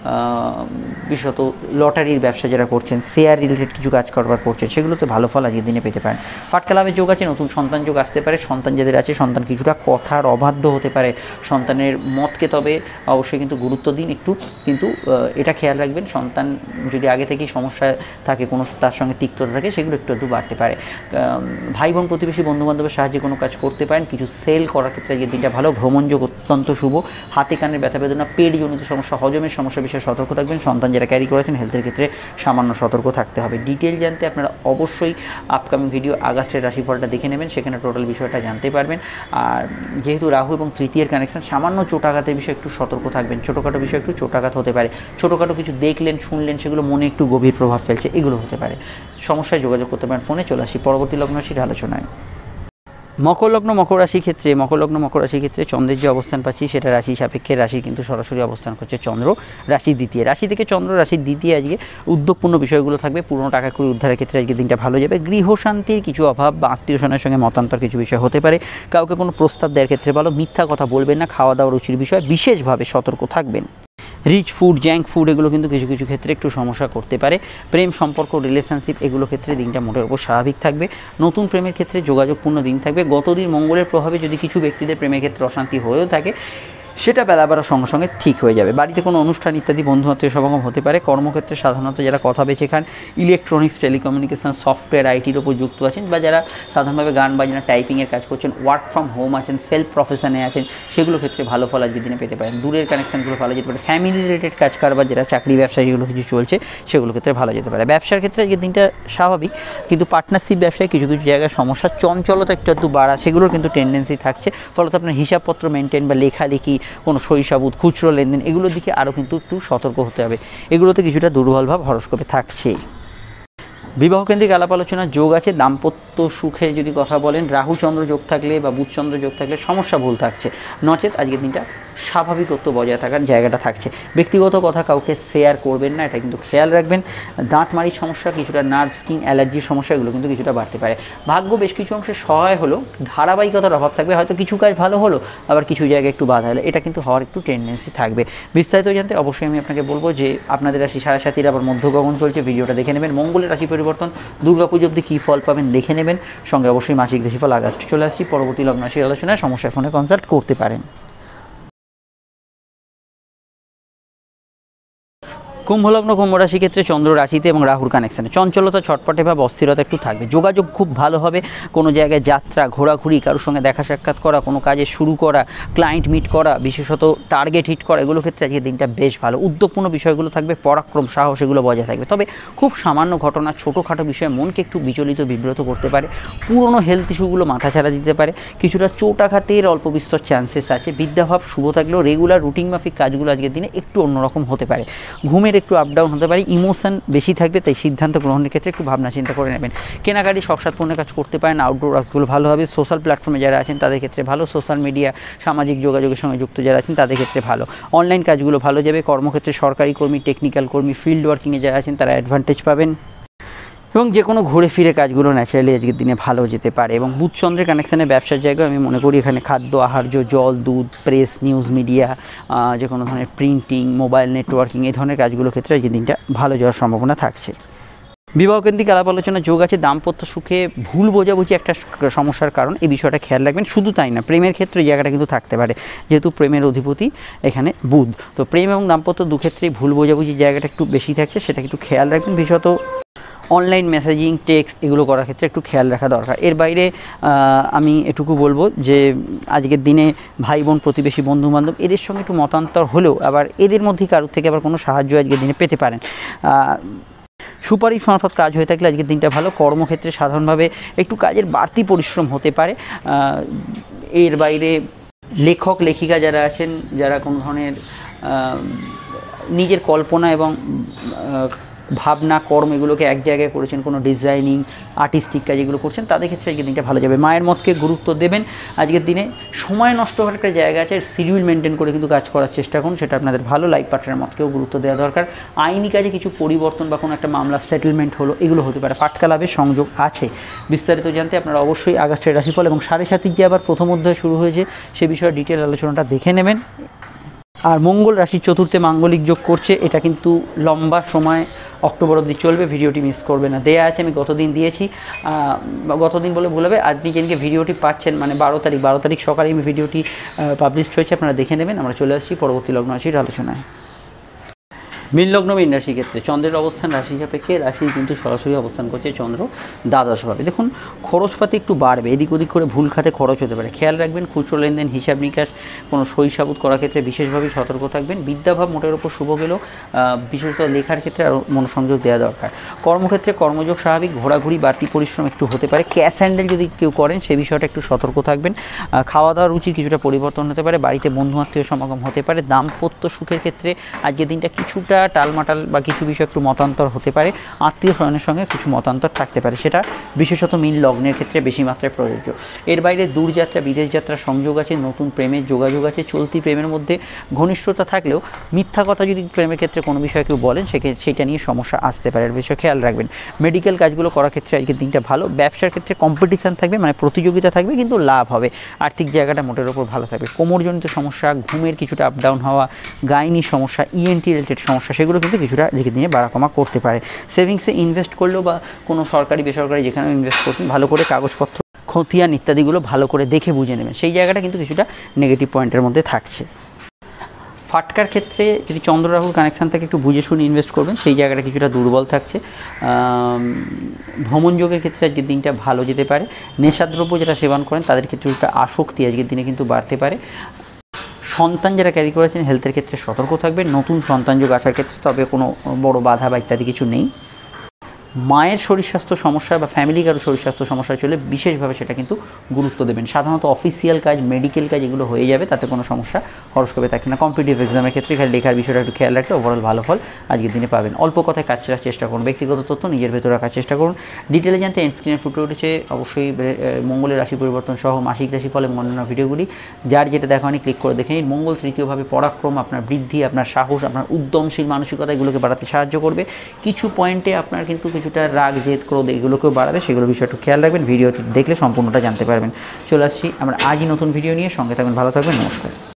বিশেষত লটারির ব্যবসা যারা করছেন, শেয়ার রিলেটেড কিছু কাজ করবার করছেন, সেগুলোতে ভালো ফল আজকের দিনে পেতে পারেন। ফাটকা লাভের যোগ আছে, নতুন সন্তান যোগ আসতে পারে। সন্তান যাদের আছে, সন্তান কিছুটা কথার অবাধ্য হতে পারে। সন্তানের মতকে তবে অবশ্যই কিন্তু গুরুত্ব দিন একটু, কিন্তু এটা খেয়াল রাখবেন, সন্তান যদি আগে থেকেই সমস্যা থাকে, কোনো তার সঙ্গে তিক্ততা থাকে, সেগুলো একটু একটু বাড়তে পারে। ভাই বোন, প্রতিবেশী, বন্ধুবান্ধবের সাহায্যে কোনো কাজ করতে পারেন। কিছু সেল করার ক্ষেত্রে আজকের দিনটা ভালো। ভ্রমণযোগ অত্যন্ত শুভ। হাতে কানের ব্যথা বেদনা, পেটজনিত সমস্যা, হজমের সমস্যা বিষয়ে সতর্ক থাকবেন। সন্তান যারা ক্যারি করেছেন হেলথের ক্ষেত্রে সামান্য সতর্ক থাকতে হবে। ডিটেল জানতে আপনারা অবশ্যই আপকামিং ভিডিও আগস্টের রাশিফলটা দেখে নেবেন, সেখানে টোটাল বিষয়টা জানতে পারবেন। আর যেহেতু রাহু এবং তৃতীয়ের কানেকশন, সামান্য চোটাঘাতের বিষয়ে একটু সতর্ক থাকবেন। ছোটোখাটো বিষয়ে একটু চোটাঘাত হতে পারে। ছোটোখাটো কিছু দেখলেন, শুনলেন, সেগুলো মনে একটু গভীর প্রভাব ফেলছে, এগুলো হতে পারে। সমস্যায় যোগাযোগ করতে পারেন ফোনে। চলে আসি পরবর্তী লগ্ন রাশির আলোচনায়। মকর লগ্ন মকর রাশির ক্ষেত্রে মকর লগ্ন মকর রাশির ক্ষেত্রে চন্দ্রের যে অবস্থান পাচ্ছি সেটা রাশি সাপেক্ষে। রাশি কিন্তু সরাসরি অবস্থান করছে চন্দ্র রাশির দ্বিতীয়। রাশি থেকে চন্দ্র রাশির দ্বিতীয় আজকে উদ্যোগপূর্ণ বিষয়গুলো থাকবে। পুরনো টাকা কড়ি উদ্ধারের ক্ষেত্রে আজকে দিনটা ভালো যাবে। গৃহশান্তির কিছু অভাব বা আত্মীয় স্বজনের সঙ্গে মতান্তর কিছু বিষয় হতে পারে। কাউকে কোনো প্রস্তাব দেওয়ার ক্ষেত্রে ভালো। মিথ্যা কথা বলবেন না। খাওয়া দাওয়া রুচির বিষয় বিশেষভাবে সতর্ক থাকবেন। রিচ ফুড, জ্যাঙ্ক ফুড, এগুলো কিন্তু কিছু কিছু ক্ষেত্রে একটু সমস্যা করতে পারে। প্রেম সম্পর্ক, রিলেশনশিপ, এগুলো ক্ষেত্রে দিনটা মোটের উপর স্বাভাবিক থাকবে। নতুন প্রেমের ক্ষেত্রে যোগাযোগপূর্ণ দিন থাকবে। গতদিন মঙ্গলের প্রভাবে যদি কিছু ব্যক্তিদের প্রেমের ক্ষেত্রে অশান্তি হয়েও থাকে, সেটা বেলা বাড়ার সঙ্গে সঙ্গে ঠিক হয়ে যাবে। বাড়িতে কোনো অনুষ্ঠান ইত্যাদি বন্ধু আত্মীয় সমাগম হতে পারে। কর্মক্ষেত্রে সাধারণত যারা কথা বেছে খান, ইলেকট্রনিক্স, টেলিকমিউনিকেশন, সফটওয়্যার, আইটির ওপর যুক্ত আছেন, বা যারা সাধারণভাবে গান বাজনা, টাইপিংয়ের কাজ করছেন, ওয়ার্ক ফ্রম হোম আছেন, সেলফ প্রফেশনে আছেন, সেগুলো ক্ষেত্রে ভালো ফল আজকের দিনে পেতে পারেন। দূরের কানেকশনগুলো ভালো যেতে পারে। ফ্যামিলি রিলেটেড কাজ কারবার, যারা চাকরি ব্যবসা যেগুলো কিছু চলছে, সেগুলো ক্ষেত্রে ভালো যেতে পারে। ব্যবসার ক্ষেত্রে আজকের দিনটা স্বাভাবিক, কিন্তু পার্টনারশিপ ব্যবসায় কিছু কিছু জায়গায় সমস্যা, চঞ্চলতা একটু একটু বাড়া, সেগুলোর কিন্তু টেন্ডেন্সি থাকছে। ফলত আপনার হিসাবপত্র মেনটেন বা লেখালেখি, কোনো শৈশব খুচরো লেনদেন, এগুলোর দিকে আরও কিন্তু একটু সতর্ক হতে হবে। এগুলোতে কিছুটা দুর্বল ভাব হরস্কোপে থাকছে। বিবাহ কেন্দ্রিক আলাপ আলোচনার যোগ আছে। দাম্পত্য সুখে যদি কথা বলেন, রাহু চন্দ্র যোগ থাকলে বা বুধ চন্দ্র যোগ থাকলে সমস্যা ভুল থাকছে। নচেত আজকের দিনটা স্বাভাবিকত্ব বজায় থাকার জায়গাটা থাকছে। ব্যক্তিগত কথা কাউকে শেয়ার করবেন না, এটা কিন্তু খেয়াল রাখবেন। দাঁত মাড়ির সমস্যা, কিছুটা নার্ভ, স্কিন অ্যালার্জির সমস্যা, এগুলো কিন্তু কিছুটা বাড়তে পারে। ভাগ্য বেশ কিছু অংশে সহায় হলো, ধারাবাহিকতার অভাব থাকবে। হয়তো কিছু কাজ ভালো হলো, আবার কিছু জায়গায় একটু বাধা হলো, এটা কিন্তু হওয়ার একটু টেন্ডেন্সি থাকবে। বিস্তারিত জানতে অবশ্যই আমি আপনাকে বলবো যে আপনাদের রাশি সাড়ে সাতির আবার মধ্যগগন চলছে, ভিডিওটা দেখে নেবেন। মঙ্গলের রাশি পরিবর্তন, দুর্গাপুজো অবধি কী ফল পাবেন দেখে নেবেন। সঙ্গে অবশ্যই মাসিক রাশিফল আগস্ট চলে আসছি। পরবর্তী লগ্ন রাশির আলোচনায় সমস্যায় ফোনে কনসাল্ট করতে পারেন। কুম্ভলগ্ন কুম্ভ রাশি ক্ষেত্রে চন্দ্র রাশিতে এবং রাহুর কানেকশানে চঞ্চলতা, ছটপটে ভাব, অস্থিরতা একটু থাকবে। যোগাযোগ খুব ভালো হবে। কোনো জায়গায় যাত্রা, ঘোরাঘুরি, কারোর সঙ্গে দেখা সাক্ষাৎ করা, কোনো কাজে শুরু করা, ক্লায়েন্ট মিট করা, বিশেষত টার্গেট হিট করা, এগুলো ক্ষেত্রে আজকে দিনটা বেশ ভালো। উদ্যোগপূর্ণ বিষয়গুলো থাকবে। পরাক্রম, সাহস, এগুলো বজায় থাকবে। তবে খুব সামান্য ঘটনা, ছোটোখাটো বিষয়ে মনকে একটু বিচলিত, বিব্রত করতে পারে। পুরনো হেলথ ইস্যুগুলো মাথা ছাড়া দিতে পারে। কিছুটা চোটাঘাতের অল্প বিস্তর চান্সেস আছে। বিদ্যাভাব শুভ থাকলেও রেগুলার রুটিন মাফিক কাজগুলো আজকের দিনে একটু অন্যরকম হতে পারে। ঘুমের একটু আপ ডাউন হতে পারে। ইমোশন বেশি থাকবে, তাই সিদ্ধান্ত গ্রহণের ক্ষেত্রে একটু ভাবনা চিন্তা করে নেবেন। কেনাকাটি, শখসাৎপূর্ণের কাজ করতে পারেন। আউটডোর কাজগুলো ভালো হবে। সোশ্যাল প্ল্যাটফর্মে যারা আছেন তাদের ক্ষেত্রে ভালো। সোশ্যাল মিডিয়া, সামাজিক যোগাযোগের সঙ্গে যুক্ত যারা আছেন তাদের ক্ষেত্রে ভালো। অনলাইন কাজগুলো ভালো যাবে। কর্মক্ষেত্রে সরকারি কর্মী, টেকনিক্যাল কর্মী, ফিল্ড ওয়ার্কিংয়ে যারা আছেন তারা অ্যাডভান্টেজ পাবেন। এবং যে কোনো ঘুরে ফিরে কাজগুলো ন্যাচারালি আজকের দিনে ভালো যেতে পারে। এবং বুধ চন্দ্রের কানেকশানে ব্যবসার জায়গায় আমি মনে করি এখানে খাদ্য, আহার্য, জল, দুধ, প্রেস, নিউজ মিডিয়া, যে কোনো ধরনের প্রিন্টিং, মোবাইল নেটওয়ার্কিং এই ধরনের কাজগুলোর ক্ষেত্রে আজকের দিনটা ভালো যাওয়ার সম্ভাবনা থাকছে। বিবাহকেন্দ্রিক আলাপ আলোচনা যোগ আছে। দাম্পত্য সুখে ভুল বোঝাবুঝি একটা সমস্যার কারণ, এই বিষয়টা খেয়াল রাখবেন। শুধু তাই না, প্রেমের ক্ষেত্রে এই জায়গাটা কিন্তু থাকতে পারে, যেহেতু প্রেমের অধিপতি এখানে বুধ। তো প্রেম এবং দাম্পত্য দু ক্ষেত্রেই ভুল বোঝাবুঝির জায়গাটা একটু বেশি থাকছে, সেটা একটু খেয়াল রাখবেন। বিশেষত অনলাইন মেসেজিং, টেক্সট এগুলো করার ক্ষেত্রে একটু খেয়াল রাখা দরকার। এর বাইরে আমি এটুকু বলবো যে আজকের দিনে ভাই বোন, প্রতিবেশী, বন্ধুবান্ধব এদের সঙ্গে একটু মতান্তর হলেও আবার এদের মধ্যেই কারোর থেকে আবার কোনো সাহায্য আজকের দিনে পেতে পারেন। সুপারিশ মারফত কাজ হয়ে থাকলে আজকের দিনটা ভালো। কর্মক্ষেত্রে সাধারণভাবে একটু কাজের বাড়তি পরিশ্রম হতে পারে। এর বাইরে লেখক লেখিকা যারা আছেন, যারা কোনো ধরনের নিজের কল্পনা এবং ভাবনা, কর্ম এগুলোকে এক জায়গায় করেছেন, কোনো ডিজাইনিং, আর্টিস্টিক কাজ এগুলো করছেন, তাদের ক্ষেত্রে আজকের দিনটা ভালো যাবে। মায়ের মতকে গুরুত্ব দেবেন। আজকের দিনে সময় নষ্ট হওয়ার একটা জায়গা আছে, শিডিউল মেনটেন করে কিন্তু কাজ করার চেষ্টা করুন, সেটা আপনাদের ভালো। লাইফ পার্টনারের মতকেও গুরুত্ব দেওয়া দরকার। আইনি কাজে কিছু পরিবর্তন বা কোনো একটা মামলা সেটেলমেন্ট হলো, এগুলো হতে পারে। ফাটকা লাভের সংযোগ আছে। বিস্তারিত জানতে আপনারা অবশ্যই আগস্টের রাশিফল এবং সাড়ে সাতির যে আবার প্রথম অধ্যায় শুরু হয়েছে সে বিষয়ে ডিটেল আলোচনাটা দেখে নেবেন। আর মঙ্গল রাশির চতুর্থে মাঙ্গলিক যোগ করছে, এটা কিন্তু লম্বা সময় অক্টোবর অবধি চলবে। ভিডিওটি মিস করবে না, দেয়া আছে, আমি গতদিন দিয়েছি। গতদিন বলে ভুল হবে, আপনি যেদিনকে ভিডিওটি পাচ্ছেন মানে বারো তারিখ বারো তারিখ সকালে আমি ভিডিওটি পাবলিশ হয়েছে, আপনারা দেখে নেবেন। আমরা চলে আসছি পরবর্তী লগ্ন রাশির আলোচনায়। মীন লগ্ন, মীন রাশির ক্ষেত্রে চন্দ্রের অবস্থান রাশি সাপেক্ষে, রাশি কিন্তু সরাসরি অবস্থান করছে চন্দ্র দ্বাদশভাবে। দেখুন খরচপাতি একটু বাড়বে, এদিক ওদিক করে ভুল খাতে খরচ হতে পারে, খেয়াল রাখবেন। খুচরো লেনদেন, হিসাব নিকাশ, কোনো সই সাবুত করার ক্ষেত্রে বিশেষভাবে সতর্ক থাকবেন। বিদ্যাভাব মোটের ওপর শুভ গেলেও বিশেষত লেখার ক্ষেত্রে আরও মনোসংযোগ দেওয়া দরকার। কর্মক্ষেত্রে কর্মযোগ স্বাভাবিক, ঘোরাঘুরি, বাড়তি পরিশ্রম একটু হতে পারে। ক্যাশ হ্যান্ডেল যদি কেউ করেন সে বিষয়টা একটু সতর্ক থাকবেন। খাওয়া দাওয়ার রুচির কিছুটা পরিবর্তন হতে পারে, বাড়িতে বন্ধু আত্মীয় সমাগম হতে পারে। দাম্পত্য সুখের ক্ষেত্রে আজকের দিনটা কিছুটা টালমাটাল বা কিছু বিষয় একটু মতান্তর হতে পারে। আত্মীয় স্বজনের সঙ্গে কিছু মতান্তর থাকতে পারে, সেটা বিশেষত মীন লগ্নের ক্ষেত্রে বেশি মাত্রায় প্রযোজ্য। এর বাইরে দূরযাত্রা, বিদেশ যাত্রার সংযোগ আছে, নতুন প্রেমের যোগাযোগ আছে। চলতি প্রেমের মধ্যে ঘনিষ্ঠতা থাকলেও মিথ্যা কথা যদি প্রেমের ক্ষেত্রে কোনো বিষয়ে কেউ বলেন সেক্ষেত্রে সেটা নিয়ে সমস্যা আসতে পারে, এর বিষয়ে খেয়াল রাখবেন। মেডিকেল কাজগুলো করার ক্ষেত্রে আজকের দিনটা ভালো। ব্যবসার ক্ষেত্রে কম্পিটিশান থাকবে, মানে প্রতিযোগিতা থাকবে, কিন্তু লাভ হবে। আর্থিক জায়গাটা মোটের ওপর ভালো থাকবে। কোমরজনিত সমস্যা, ঘুমের কিছুটা আপ ডাউন হওয়া, গাইনি সমস্যা, ইএনটি রিলেটেড সমস্যা সেগুলো কিন্তু কিছুটা আজকের দিনে বাড়া কমা করতে পারে। সেভিংসে ইনভেস্ট করলেও বা কোনো সরকারি বেসরকারি যেখানেও ইনভেস্ট করছেন, ভালো করে কাগজপত্র, খতিয়ান ইত্যাদিগুলো ভালো করে দেখে বুঝে নেবেন, সেই জায়গাটা কিন্তু কিছুটা নেগেটিভ পয়েন্টের মধ্যে থাকছে। ফাটকার ক্ষেত্রে যদি চন্দ্র রাহুর কানেকশান থেকে একটু বুঝে শুনে ইনভেস্ট করবেন, সেই জায়গাটা কিছুটা দুর্বল থাকছে। ভ্রমণ যোগের ক্ষেত্রে আজকের দিনটা ভালো যেতে পারে। নেশাদ্রব্য যেটা সেবন করেন তাদের ক্ষেত্রে একটা আসক্তি আজকের দিনে কিন্তু বাড়তে পারে। সন্তান যারা ক্যারি করেছেন হেলথের ক্ষেত্রে সতর্ক থাকবেন। নতুন সন্তান যোগ আসার ক্ষেত্রে তবে কোনো বড় বাধা বা ইত্যাদি কিছু নেই। মায়ের শরীর স্বাস্থ্য সমস্যা বা ফ্যামিলি কারো শরীর স্বাস্থ্য সমস্যা চলে বিশেষভাবে সেটা কিন্তু গুরুত্ব দেবেন। সাধারণত অফিসিয়াল কাজ, মেডিকেল কাজ এগুলো হয়ে যাবে, তাতে কোনো সমস্যা হরস্কোপে থাকে না। কম্পিটিটিভ এক্সামের ক্ষেত্রে এখানে লেখার বিষয়টা একটু খেয়াল রাখলে ওভারঅল ভালো ফল আজকের দিনে পাবেন। অল্প কথায় কাজ করার চেষ্টা করুন, ব্যক্তিগত তথ্য নিজের ভেতরে রাখার চেষ্টা করুন। ডিটেলে জানতে এন্ড স্ক্রিনে ফুটে উঠেছে অবশ্যই মঙ্গলের রাশি পরিবর্তন সহ মাসিক রাশিফল এবং অন্যান্য ভিডিওগুলি, যার যেটা দেখা হয়নি ক্লিক করে দেখে নিন। মঙ্গল তৃতীয়ভাবে পরাক্রম, আপনার বৃদ্ধি, আপনার সাহস, আপনার উদ্যমশীল মানসিকতা এগুলোকে বাড়াতে সাহায্য করবে। কিছু পয়েন্টে আপনার কিন্তু কিছুটা রাগ, জেদ, ক্রোধ এগুলোকেও বাড়াবে, সেগুলো বিষয় একটু খেয়াল রাখবেন। ভিডিওটি দেখলে সম্পূর্ণটা জানতে পারবেন। চলে আসছি আমরা আজই নতুন ভিডিও নিয়ে, সঙ্গে থাকবেন, ভালো থাকবেন, নমস্কার।